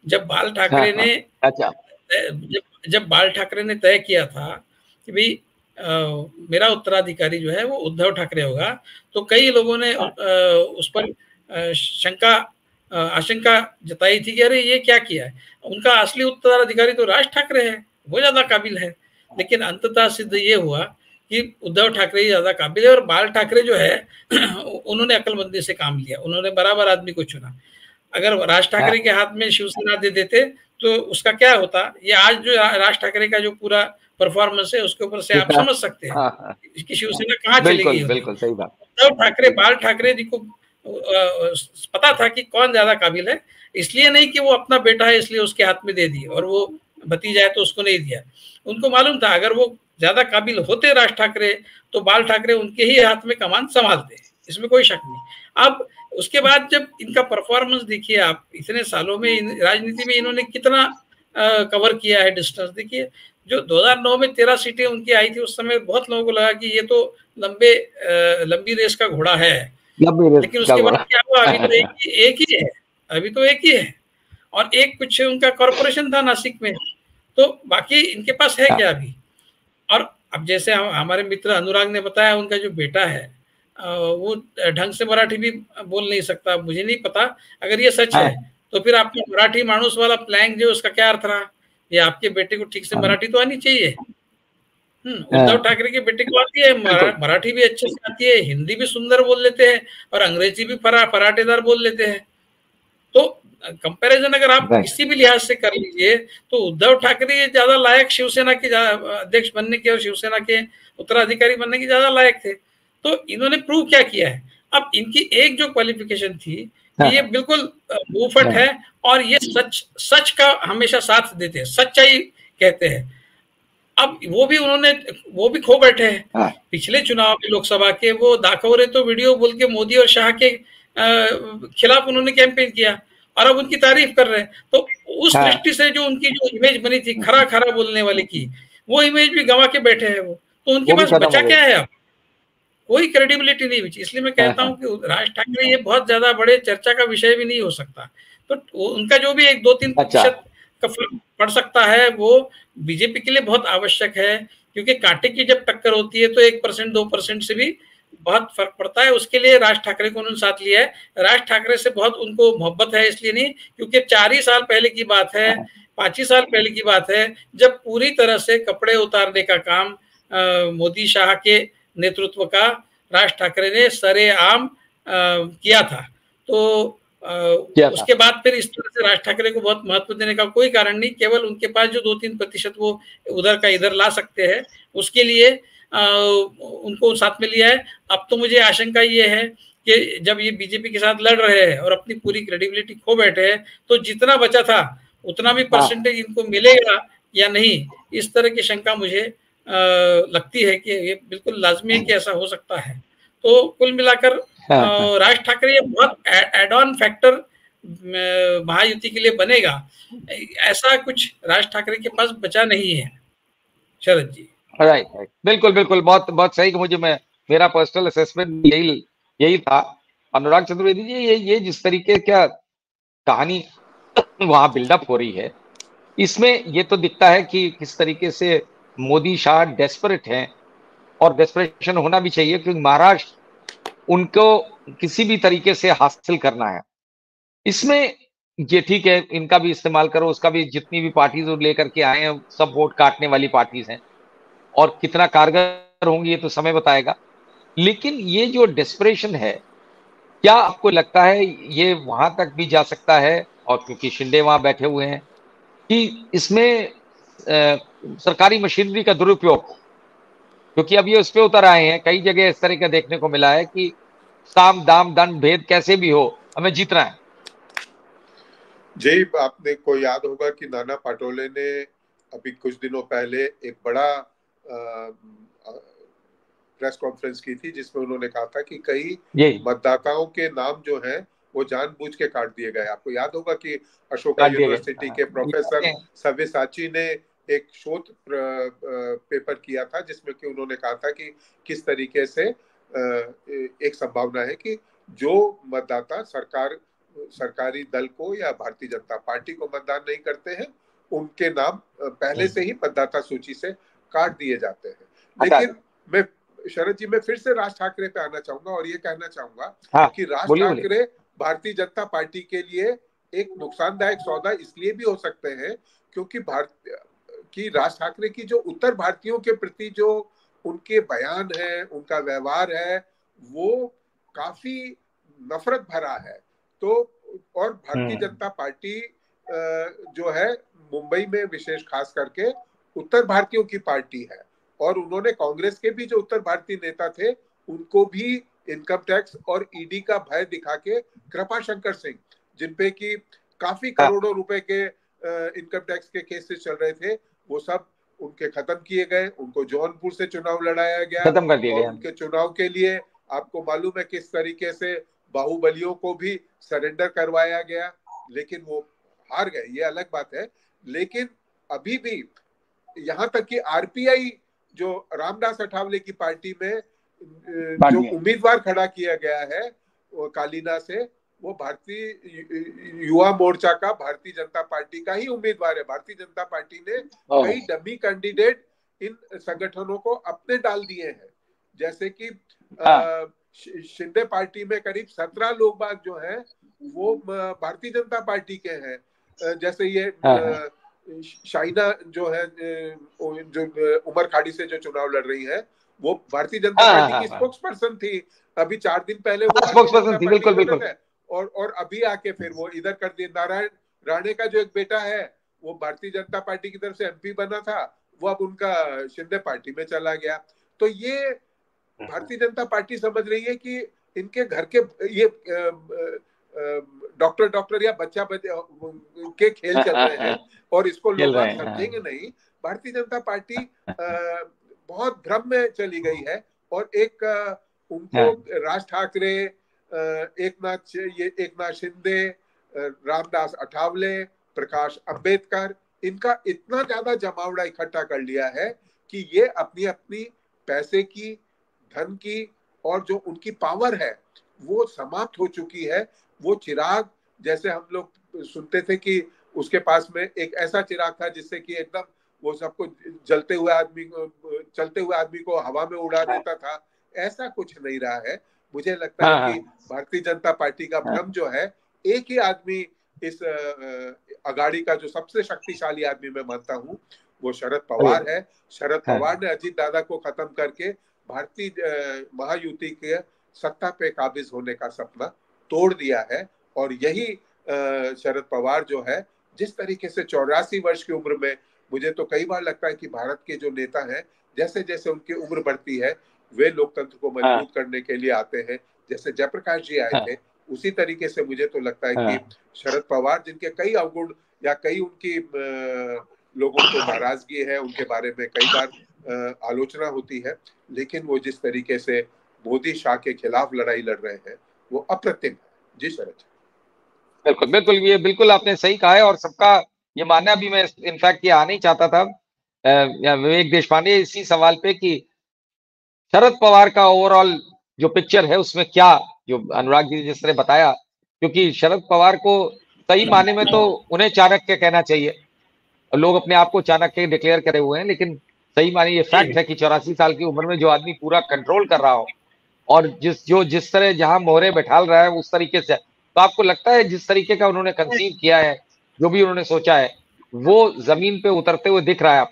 जब बाल ठाकरे ने अच्छा जब जब बाल ठाकरे ने तय किया था कि भाई मेरा उत्तराधिकारी जो है वो उद्धव ठाकरे होगा, तो कई लोगों ने आ, उस पर आ, शंका आशंका जताई थी कि अरे ये क्या किया है, उनका असली उत्तराधिकारी तो राज ठाकरे है, वो ज्यादा काबिल है। लेकिन अंततः सिद्ध ये हुआ कि उद्धव ठाकरे ही ज्यादा काबिल है, और बाल ठाकरे जो है उन्होंने अक्लमंदी से काम लिया, उन्होंने बराबर आदमी को चुना। अगर राज ठाकरे के हाथ में शिवसेना दे देते तो उसका क्या होता, ये आज जो राज ठाकरे का जो पूरा परफॉर्मेंस है उसके ऊपर से आप समझ सकते हैं कि शिवसेना कहाँ चली गई। बिल्कुल सही बात। उद्धव ठाकरे बाल ठाकरे जी को पता था कि कौन ज्यादा काबिल है, इसलिए नहीं कि वो अपना बेटा है इसलिए उसके हाथ में दे दिए, और वो भतीजा है तो उसको नहीं दिया। उनको मालूम था अगर वो ज्यादा काबिल होते राज ठाकरे तो बाल ठाकरे उनके ही हाथ में कमान संभालते, इसमें कोई शक नहीं। अब उसके बाद जब इनका परफॉर्मेंस देखिए आप, इतने सालों में राजनीति में इन्होंने कितना आ, कवर किया है डिस्टेंस। देखिए जो दो हज़ार नौ में तेरह सीटें उनकी आई थी, उस समय बहुत लोगों को लगा कि ये तो लंबे लंबी रेस का घोड़ा है, लेकिन उसके बाद क्या हुआ, अभी तो एक ही एक ही है अभी तो एक ही है और एक कुछ उनका कॉर्पोरेशन था नासिक में, तो बाकी इनके पास है क्या अभी। और अब जैसे हम हमारे मित्र अनुराग ने बताया, उनका जो बेटा है वो ढंग से मराठी भी बोल नहीं सकता, मुझे नहीं पता। अगर ये सच है तो फिर आपने मराठी मानुस वाला प्लान जो उसका क्या अर्थ रहा, ये आपके बेटे को ठीक से मराठी तो आनी चाहिए। हम्म उद्धव ठाकरे के बेटे को आती है, मराठी भी अच्छे से आती है, हिंदी भी सुंदर बोल लेते हैं और अंग्रेजी भी फरा फराटेदार बोल लेते हैं। तो कंपैरिजन अगर आप किसी भी लिहाज से कर लीजिए तो उद्धव ठाकरे ज्यादा लायक शिवसेना के अध्यक्ष बनने के और शिवसेना के उत्तराधिकारी बनने की ज्यादा लायक थे। तो इन्होंने प्रूव क्या किया है, अब इनकी एक जो क्वालिफिकेशन थी कि ये बिल्कुल मुंहफट है और ये सच सच का हमेशा साथ देते हैं, सच्चाई कहते हैं। अब वो भी उन्होंने वो भी खो बैठे हैं। पिछले चुनाव में लोकसभा के वो दाखवरे तो वीडियो बोल के मोदी और शाह के खिलाफ उन्होंने कैंपेन किया और अब उनकी तारीफ कर रहे हैं। तो उस दृष्टि से जो उनकी जो इमेज बनी थी खरा खरा बोलने वाले की, वो इमेज भी गंवा के बैठे हैं वो, तो उनके पास बचा क्या है, अब कोई क्रेडिबिलिटी नहीं बची। इसलिए मैं कहता हूँ कि राज ठाकरे ये बहुत ज्यादा बड़े चर्चा का विषय भी नहीं हो सकता। तो उनका जो भी एक दो तीन प्रतिशत का फर्क पड़ सकता है वो बीजेपी के लिए बहुत आवश्यक है, क्योंकि कांटे की जब टक्कर होती है तो एक परसेंट दो परसेंट से भी बहुत फर्क पड़ता है। उसके लिए राज ठाकरे को उन्होंने साथ लिया है। राज ठाकरे से बहुत उनको मोहब्बत है, इसलिए नहीं क्योंकि चार ही साल पहले की बात है, पांच ही साल पहले की बात है, जब पूरी तरह से कपड़े उतारने का काम आ, मोदी शाह के नेतृत्व का राज ठाकरे ने सरेआम किया था। तो उसके बाद फिर इस तरह से राज ठाकरे को बहुत महत्व देने का कोई कारण नहीं, केवल उनके पास जो दो तीन प्रतिशत वो उधर का इधर ला सकते हैं उसके लिए आ, उनको साथ में लिया है। अब तो मुझे आशंका ये है कि जब ये बीजेपी के साथ लड़ रहे हैं और अपनी पूरी क्रेडिबिलिटी खो बैठे हैं तो जितना बचा था उतना भी परसेंटेज इनको मिलेगा या नहीं, इस तरह की शंका मुझे आ, लगती है कि ये बिल्कुल लाजमी है कि ऐसा हो सकता है। तो कुल मिलाकर राज ठाकरे ये बहुत एड ऑन फैक्टर महायुति के लिए बनेगा, ऐसा कुछ राज ठाकरे के पास बचा नहीं है। शरद जी राइट राइट बिल्कुल बिल्कुल बहुत बहुत सही। मुझे मैं मेरा पर्सनल असेसमेंट यही यही था। अनुराग चतुर्वेदी जी, ये ये जिस तरीके क्या कहानी वहां बिल्डअप हो रही है, इसमें ये तो दिखता है कि किस तरीके से मोदी शाह डेस्परेट हैं, और डेस्परेशन होना भी चाहिए क्योंकि महाराष्ट्र उनको किसी भी तरीके से हासिल करना है। इसमें ये ठीक है, इनका भी इस्तेमाल करो, उसका भी, जितनी भी पार्टीज लेकर के आए हैं सब वोट काटने वाली पार्टीज हैं, और कितना कारगर होंगी ये तो समय बताएगा। लेकिन ये जो डेस्परेशन है, क्या आपको लगता है ये वहां तक भी जा सकता है, और क्योंकि शिंदे वहां बैठे हुए हैं, कि इसमें आ, सरकारी मशीनरी का दुरुपयोग, क्योंकि अब ये उस पर उतर आए हैं, कई जगह इस तरह का देखने को मिला है कि साम दाम दंड भेद कैसे भी हो हमें जीतना है। जी, आपने को याद होगा कि नाना पटोले ने अभी कुछ दिनों पहले एक बड़ा प्रेस कॉन्फ्रेंस की थी जिसमें उन्होंने कहा था कि कई मतदाताओं के नाम जो हैं वो जानबूझ के काट दिए गए। आपको याद होगा कि अशोका यूनिवर्सिटी के प्रोफेसर सव्यसाची ने एक शोध पेपर किया था जिसमें कि उन्होंने कहा था कि किस तरीके से एक संभावना है कि जो मतदाता सरकार सरकारी दल को या भारतीय जनता पार्टी को मतदान नहीं करते हैं, उनके नाम पहले से ही मतदाता सूची से काट दिए जाते हैं। लेकिन मैं शरद जी, मैं फिर से राज ठाकरे पे आना चाहूंगा और ये कहना चाहूंगा हाँ, कि राज ठाकरे भारतीय जनता पार्टी के लिए एक नुकसानदायक सौदा इसलिए भी हो सकते हैं क्योंकि भारत की राज ठाकरे की जो उत्तर भारतीयों के प्रति जो उनके बयान है, उनका व्यवहार है, वो काफी नफरत भरा है। तो और भारतीय जनता पार्टी जो है मुंबई में विशेष खास करके उत्तर भारतीयों की पार्टी है और उन्होंने कांग्रेस के भी जो उत्तर भारतीय नेता थे उनको भी इनकम टैक्स और ईडी का भय दिखा के, कृपा शंकर सिंह जिनपे की काफी करोड़ों रुपए के इनकम टैक्स के केसेस चल रहे थे, वो सब उनके खत्म किए गए। उनको जौनपुर से चुनाव लड़ाया गया, खत्म कर दिया गया। उनके चुनाव के लिए आपको मालूम है किस तरीके से बाहुबलियों को भी सरेंडर करवाया गया, लेकिन वो हार गए, ये अलग बात है। लेकिन अभी भी यहाँ तक कि आरपीआई जो रामदास अठावले की पार्टी में जो उम्मीदवार खड़ा किया गया है कालीना से, वो भारतीय युवा मोर्चा का भारतीय जनता पार्टी का ही उम्मीदवार है। भारतीय जनता पार्टी ने कई डमी कैंडिडेट इन संगठनों को अपने डाल दिए हैं, जैसे कि शिंदे पार्टी में करीब सत्रह लोग बाग जो हैं वो भारतीय जनता पार्टी के हैं। जैसे ये शाइना जो है, जो उमर खाड़ी से जो चुनाव लड़ रही है, वो भारतीय जनता पार्टी की स्पोक्स पर्सन थी। अभी चार दिन पहले वो स्पोक्स पर्सन थी, बिल्कुल बिल्कुल। और और अभी आके फिर वो इधर कर दिए। नारायण राणे का जो एक बेटा है वो भारतीय जनता पार्टी की तरफ से एमपी बना था, वो अब उनका शिंदे पार्टी में चला गया। तो ये भारतीय जनता पार्टी समझ रही है कि इनके घर के ये डॉक्टर डॉक्टर या बच्चा बच्चा के खेल चल रहे हैं और इसको लोग समझेंगे नहीं। भारतीय जनता पार्टी बहुत भ्रम में चली गई है और एक उनको राज ठाकरे, एक नाथ ये एक नाथ शिंदे, रामदास अठावले, प्रकाश अंबेडकर, इनका इतना ज्यादा जमावड़ा इकट्ठा कर लिया है कि ये अपनी अपनी पैसे की, धन की और जो उनकी पावर है वो समाप्त हो चुकी है। वो चिराग, जैसे हम लोग सुनते थे कि उसके पास में एक ऐसा चिराग था जिससे कि एकदम वो सबको जलते हुए आदमी को, चलते हुए आदमी को हवा में उड़ा देता था, ऐसा कुछ नहीं रहा है। मुझे लगता है कि भारतीय जनता पार्टी का भ्रम जो है, एक ही आदमी इस अगाड़ी का जो सबसे शक्तिशाली आदमी मैं मानता हूँ वो शरद पवार है। शरद पवार ने अजीत दादा को खत्म करके भारतीय महायुति के सत्ता पे काबिज होने का सपना तोड़ दिया है। और यही शरद पवार जो है, जिस तरीके से चौरासी वर्ष की उम्र में, मुझे तो कई बार लगता है कि भारत के जो नेता हैं, जैसे जैसे उनकी उम्र बढ़ती है वे लोकतंत्र को मजबूत करने के लिए आते हैं। जैसे जयप्रकाश जी आए थे, उसी तरीके से मुझे तो लगता है कि शरद पवार, जिनके कई अवगुण या कई उनकी लोगों को नाराजगी है, उनके बारे में कई बार आलोचना होती है, लेकिन वो जिस तरीके से मोदी शाह के खिलाफ लड़ाई लड़ रहे हैं वो अप्रतिम है। जी शरद जी, बिल्कुल बिल्कुल, ये बिल्कुल आपने सही कहा है और सबका ये मानना भी, मैं इनफैक्ट ये आना ही चाहता था विवेक देशपांडे इसी सवाल पे कि शरद पवार का ओवरऑल जो पिक्चर है उसमें क्या, जो अनुराग जी जिस तरह बताया, क्योंकि शरद पवार को सही माने में तो उन्हें चाणक्य कहना चाहिए, लोग अपने आप को चाणक्य डिक्लेयर करे हुए हैं, लेकिन सही माने ये फैक्ट है कि चौरासी साल की उम्र में जो आदमी पूरा कंट्रोल कर रहा हो और जिस जो जिस तरह जहां मोहरे बैठाल रहा है उस तरीके से, तो आपको लगता है जिस तरीके का उन्होंने कंसीव किया है, जो भी उन्होंने सोचा है, वो जमीन पे उतरते हुए दिख रहा है आपको?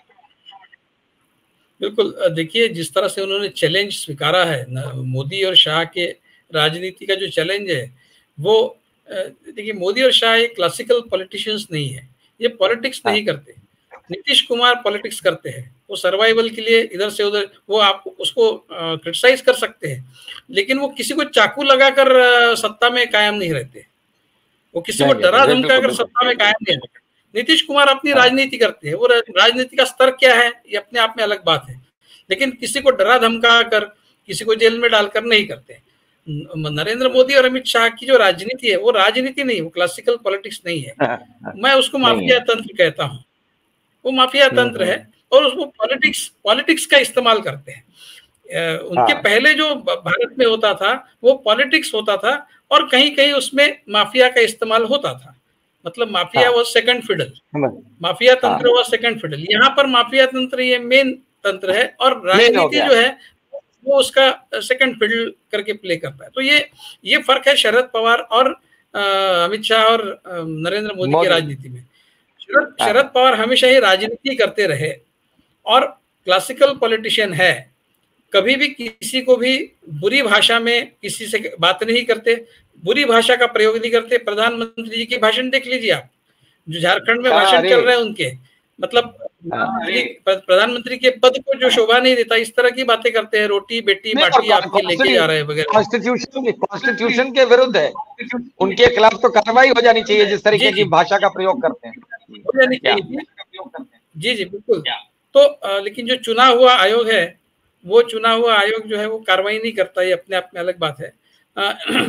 बिल्कुल, देखिए जिस तरह से उन्होंने चैलेंज स्वीकारा है, मोदी और शाह के राजनीति का जो चैलेंज है वो, देखिए मोदी और शाह एक क्लासिकल पॉलिटिशियंस नहीं है, ये पॉलिटिक्स नहीं करते। नीतीश कुमार पॉलिटिक्स करते हैं, वो सर्वाइवल के लिए इधर से उधर, वो आप उसको क्रिटिसाइज कर सकते हैं, लेकिन वो किसी को चाकू लगाकर सत्ता में कायम नहीं रहते, वो किसी को डरा धमका कर सत्ता में कायम नहीं रहते। नीतीश कुमार अपनी राजनीति करते हैं, वो राजनीति का स्तर क्या है ये अपने आप में अलग बात है, लेकिन किसी को डरा धमका कर, किसी को जेल में डालकर नहीं करते। नरेंद्र मोदी और अमित शाह की जो राजनीति है वो राजनीति नहीं, वो क्लासिकल पॉलिटिक्स नहीं है, मैं उसको माफिया तंत्र कहता हूँ। वो माफिया तंत्र है और उसको पॉलिटिक्स पॉलिटिक्स का इस्तेमाल करते हैं। उनके पहले जो भारत में होता था वो पॉलिटिक्स होता था और कहीं कहीं उसमें माफिया का इस्तेमाल होता था, मतलब माफिया वो सेकंड फिडल, माफिया तंत्र वो सेकंड फिडल। यहाँ पर माफिया तंत्र ये मेन तंत्र है और राजनीति जो है वो उसका सेकंड फिडल करके प्ले करता है। तो ये ये फर्क है शरद पवार और अमित शाह और नरेंद्र मोदी की राजनीति में। शरद शरद पवार हमेशा ही राजनीति करते रहे और क्लासिकल पॉलिटिशियन है, कभी भी किसी को भी बुरी भाषा में किसी से बात नहीं करते, बुरी भाषा का प्रयोग नहीं करते। प्रधानमंत्री जी के भाषण देख लीजिए आप, जो झारखंड में भाषण चल रहे हैं उनके, मतलब प्रधानमंत्री के पद को जो शोभा नहीं देता, इस तरह की बातें करते हैं, रोटी बेटी बाटी आपके लेके जा रहे हैं वगैरह। कॉन्स्टिट्यूशन कॉन्स्टिट्यूशन के विरुद्ध है, उनके खिलाफ तो कार्रवाई हो जानी चाहिए जिस तरीके की भाषा का प्रयोग करते हैं, हो जानी चाहिए। जी जी बिल्कुल। तो लेकिन जो चुना हुआ आयोग है, वो चुना हुआ आयोग जो है वो कार्रवाई नहीं करता, ये अपने आप में अलग बात है। आ,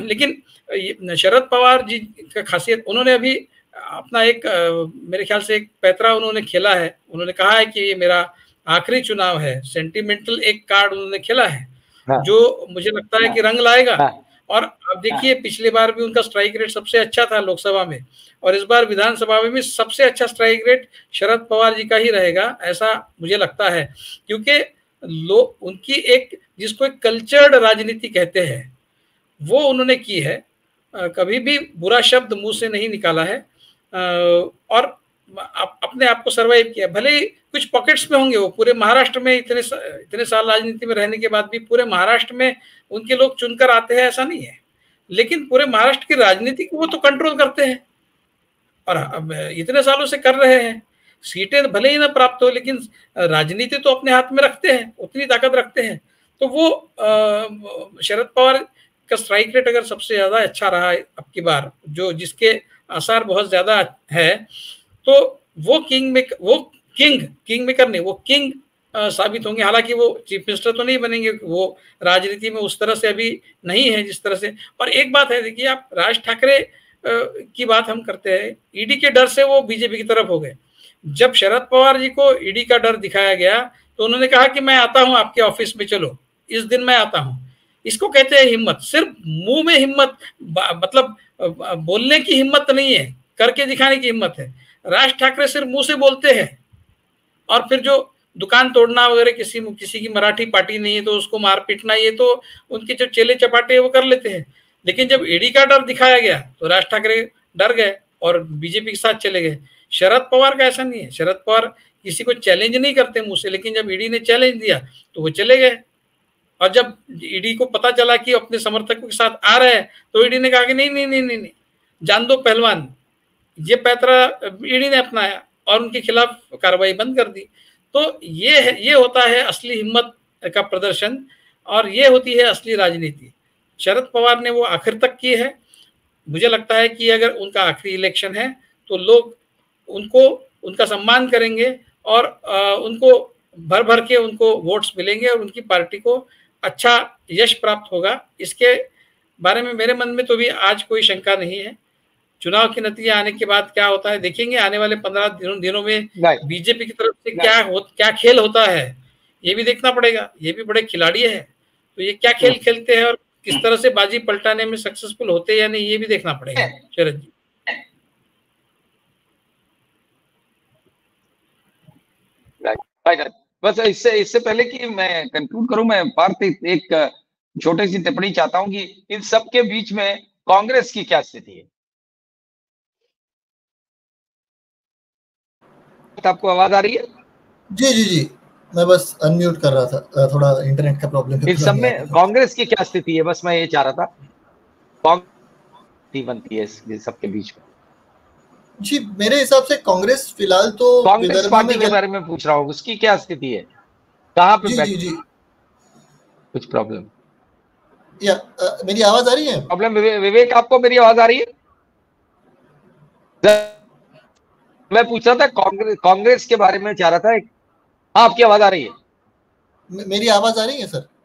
लेकिन शरद पवार जी का खासियत, उन्होंने अभी अपना एक आ, मेरे ख्याल से एक पैतरा उन्होंने खेला है। उन्होंने कहा है कि ये मेरा आखिरी चुनाव है, सेंटिमेंटल एक कार्ड उन्होंने खेला है, हाँ, जो मुझे लगता है कि रंग लाएगा। हाँ, और आप देखिए पिछली बार भी उनका स्ट्राइक रेट सबसे अच्छा था लोकसभा में, और इस बार विधानसभा में भी सबसे अच्छा स्ट्राइक रेट शरद पवार जी का ही रहेगा, ऐसा मुझे लगता है। क्योंकि लोग उनकी एक, जिसको एक कल्चर्ड राजनीति कहते हैं, वो उन्होंने की है। आ, कभी भी बुरा शब्द मुंह से नहीं निकाला है, आ, और आप, अपने आप को सर्वाइव किया। भले ही कुछ पॉकेट्स में होंगे, वो पूरे महाराष्ट्र में इतने इतने साल राजनीति में रहने के बाद भी पूरे महाराष्ट्र में उनके लोग चुनकर आते हैं, ऐसा नहीं है, लेकिन पूरे महाराष्ट्र की राजनीति को वो तो कंट्रोल करते हैं और इतने सालों से कर रहे हैं। सीटें भले ही ना प्राप्त हो, लेकिन राजनीति तो अपने हाथ में रखते हैं, उतनी ताकत रखते हैं। तो वो आ, शरद पवार का स्ट्राइक रेट अगर सबसे ज्यादा अच्छा रहा है अब की बार, जो जिसके आसार बहुत ज्यादा है, तो वो किंग मेकर, वो किंग किंग मेकर नहीं, वो किंग आ, साबित होंगे। हालांकि वो चीफ मिनिस्टर तो नहीं बनेंगे, वो राजनीति में उस तरह से अभी नहीं है जिस तरह से। और एक बात है, देखिए आप, राज ठाकरे की बात हम करते हैं, ईडी के डर से वो बीजेपी की तरफ हो गए। जब शरद पवार जी को ईडी का डर दिखाया गया तो उन्होंने कहा कि मैं आता हूं आपके ऑफिस में, चलो इस दिन मैं आता हूं। इसको कहते हैं हिम्मत, सिर्फ मुंह में हिम्मत, मतलब बोलने की हिम्मत नहीं है, करके दिखाने की हिम्मत है। राज ठाकरे सिर्फ मुंह से बोलते हैं, और फिर जो दुकान तोड़ना वगैरह, किसी किसी की मराठी पार्टी नहीं है तो उसको मार पीटना, ये तो उनके जो चेले चपाटे है वो कर लेते हैं। लेकिन जब ईडी का डर दिखाया गया तो राज ठाकरे डर गए और बीजेपी के साथ चले गए। शरद पवार का ऐसा नहीं है, शरद पवार किसी को चैलेंज नहीं करते मुंह से, लेकिन जब ईडी ने चैलेंज दिया तो वो चले गए। और जब ईडी को पता चला कि अपने समर्थकों के साथ आ रहे हैं तो ईडी ने कहा कि नहीं नहीं नहीं नहीं, नहीं जान दो पहलवान। ये पैतरा ईडी ने अपनाया और उनके खिलाफ कार्रवाई बंद कर दी। तो ये है, ये होता है असली हिम्मत का प्रदर्शन, और ये होती है असली राजनीति। शरद पवार ने वो आखिर तक की है। मुझे लगता है कि अगर उनका आखिरी इलेक्शन है तो लोग उनको, उनका सम्मान करेंगे और उनको भर भर के उनको वोट्स मिलेंगे और उनकी पार्टी को अच्छा यश प्राप्त होगा। इसके बारे में मेरे मन में तो भी आज कोई शंका नहीं है। चुनाव के नतीजे आने के बाद क्या होता है देखेंगे। आने वाले पंद्रह दिनों दिनों में बीजेपी की तरफ से क्या हो, क्या खेल होता है ये भी देखना पड़ेगा। ये भी बड़े खिलाड़ी है, तो ये क्या खेल खेलते हैं और किस तरह से बाजी पलटाने में सक्सेसफुल होते हैं या नहीं, ये भी देखना पड़ेगा। शरद जी, बस इससे इससे पहले कि मैं कंक्लूड करूं, मैं पार्थ एक छोटी सी टिप्पणी चाहता हूं कि इन सब के बीच में कांग्रेस की क्या स्थिति है। आपको आवाज आ रही है? जी जी जी, मैं बस अनम्यूट कर रहा था, थोड़ा इंटरनेट का प्रॉब्लम। इन सब में कांग्रेस की क्या स्थिति है, बस मैं ये चाह रहा था। कांग्रेस बनती है इस सब के बीच में? जी, मेरे हिसाब से कांग्रेस फिलहाल तो कांग्रेस पार्टी के बारे में पूछ रहा हूँ, उसकी क्या स्थिति है, कहाँ पे? जी जी जी, कुछ प्रॉब्लम या आ, मेरी आवाज आ रही है? प्रॉब्लम विवेक, आपको मेरी आवाज आ रही है? मैं पूछ रहा था कांग्रेस कांग्रेस के बारे में चाह रहा था। हाँ, आपकी आवाज आ रही है? म, मेरी आवाज आ रही है सर?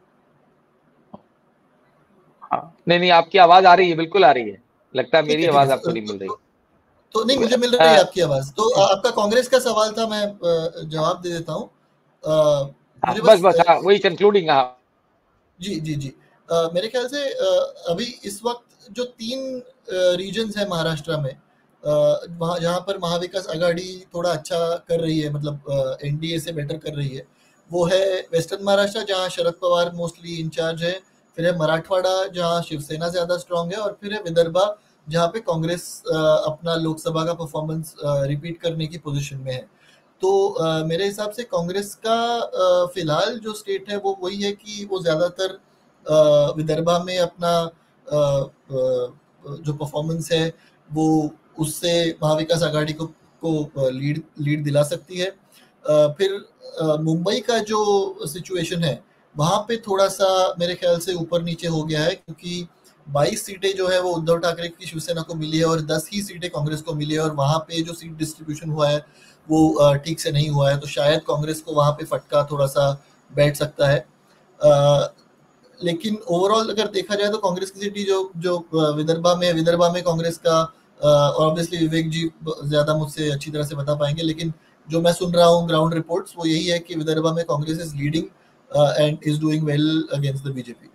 हाँ, नहीं नहीं, आपकी आवाज आ रही है, बिल्कुल आ रही है। लगता है मेरी आवाज आपको नहीं मिल रही। तो नहीं, मुझे मिल रही है आपकी आवाज। तो आपका कांग्रेस का सवाल था, मैं जवाब दे देता हूँ। बस बस हाँ, वही कंक्लूडिंग। हाँ जी जी जी, आ, मेरे ख्याल से आ, अभी इस वक्त जो तीन रीजन्स है महाराष्ट्र में, वहाँ जहाँ पर महाविकास आघाड़ी थोड़ा अच्छा कर रही है, मतलब एनडीए से बेटर कर रही है, वो है वेस्टर्न महाराष्ट्र जहाँ शरद पवार मोस्टली इंचार्ज है, फिर है मराठवाड़ा जहाँ शिवसेना ज्यादा स्ट्रांग है, और फिर है विदर्भा जहाँ पे कांग्रेस अपना लोकसभा का परफॉर्मेंस रिपीट करने की पोजीशन में है। तो uh, मेरे हिसाब से कांग्रेस का uh, फिलहाल जो स्टेट है वो वही है कि वो ज्यादातर uh, विदर्भा में अपना uh, uh, जो परफॉर्मेंस है वो उससे महाविकास आघाड़ी को को लीड लीड दिला सकती है। uh, फिर uh, मुंबई का जो सिचुएशन है वहां पे थोड़ा सा मेरे ख्याल से ऊपर नीचे हो गया है, क्योंकि बाईस सीटें जो है वो उद्धव ठाकरे की शिवसेना को मिली है और दस ही सीटें कांग्रेस को मिली है, और वहां पे जो सीट डिस्ट्रीब्यूशन हुआ है वो ठीक से नहीं हुआ है, तो शायद कांग्रेस को वहां पे फटका थोड़ा सा बैठ सकता है। आ, लेकिन ओवरऑल अगर देखा जाए तो कांग्रेस की सीट जो जो विदर्भा में विदर्भा में कांग्रेस का, और ऑब्वियसली विवेक जी ज्यादा मुझसे अच्छी तरह से बता पाएंगे, लेकिन जो मैं सुन रहा हूँ ग्राउंड रिपोर्ट्स वो यही है कि विदर्भा में Congress is leading and is doing well against the BJP.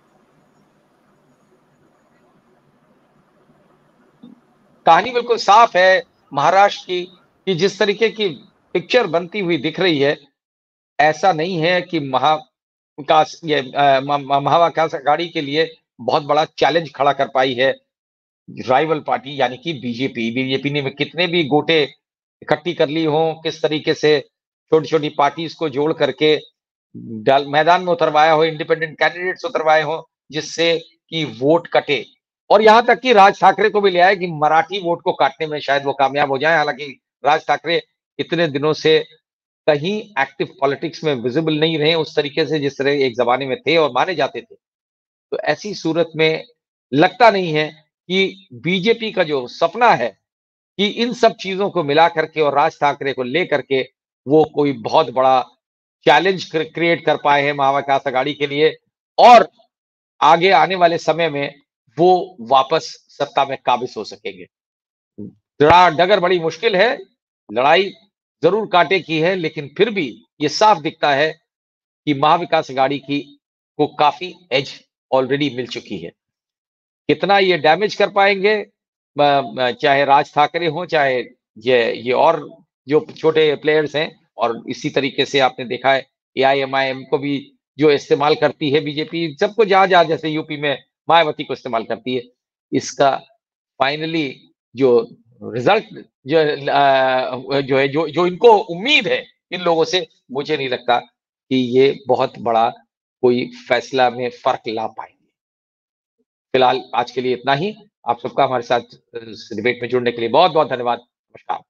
कहानी बिल्कुल साफ है महाराष्ट्र की कि जिस तरीके की पिक्चर बनती हुई दिख रही है, ऐसा नहीं है कि महाविकास ये महाविकास आघाड़ी के लिए बहुत बड़ा चैलेंज खड़ा कर पाई है राइवल पार्टी यानी कि बीजेपी। बीजेपी ने कितने भी गोटे इकट्ठी कर ली हो, किस तरीके से छोटी छोटी पार्टीज को जोड़ करके मैदान में उतरवाया हो, इंडिपेंडेंट कैंडिडेट्स उतरवाए हो जिससे कि वोट कटे, और यहां तक कि राज ठाकरे को भी ले आए कि मराठी वोट को काटने में शायद वो कामयाब हो जाए। हालांकि राज ठाकरे इतने दिनों से कहीं एक्टिव पॉलिटिक्स में विजिबल नहीं रहे उस तरीके से जिस तरह एक जमाने में थे और माने जाते थे। तो ऐसी सूरत में लगता नहीं है कि बीजेपी का जो सपना है कि इन सब चीजों को मिला करके और राज ठाकरे को लेकर के वो कोई बहुत बड़ा चैलेंज क्रिएट कर पाए हैं महाविकास आघाड़ी के लिए, और आगे आने वाले समय में वो वापस सत्ता में काबिज हो सकेंगे। डगर बड़ी मुश्किल है, लड़ाई जरूर कांटे की है, लेकिन फिर भी ये साफ दिखता है कि महाविकास आघाड़ी की को काफी एज ऑलरेडी मिल चुकी है। कितना ये डैमेज कर पाएंगे, चाहे राज ठाकरे हो चाहे ये ये और जो छोटे प्लेयर्स हैं, और इसी तरीके से आपने देखा है एआईएमआईएम को भी जो इस्तेमाल करती है बीजेपी, सबको जहां जहां जैसे यूपी में मायावती को इस्तेमाल करती है, इसका फाइनली जो रिजल्ट जो जो है जो जो इनको उम्मीद है इन लोगों से, मुझे नहीं लगता कि ये बहुत बड़ा कोई फैसला में फर्क ला पाएंगे। फिलहाल आज के लिए इतना ही। आप सबका हमारे साथ डिबेट में जुड़ने के लिए बहुत बहुत धन्यवाद। नमस्कार।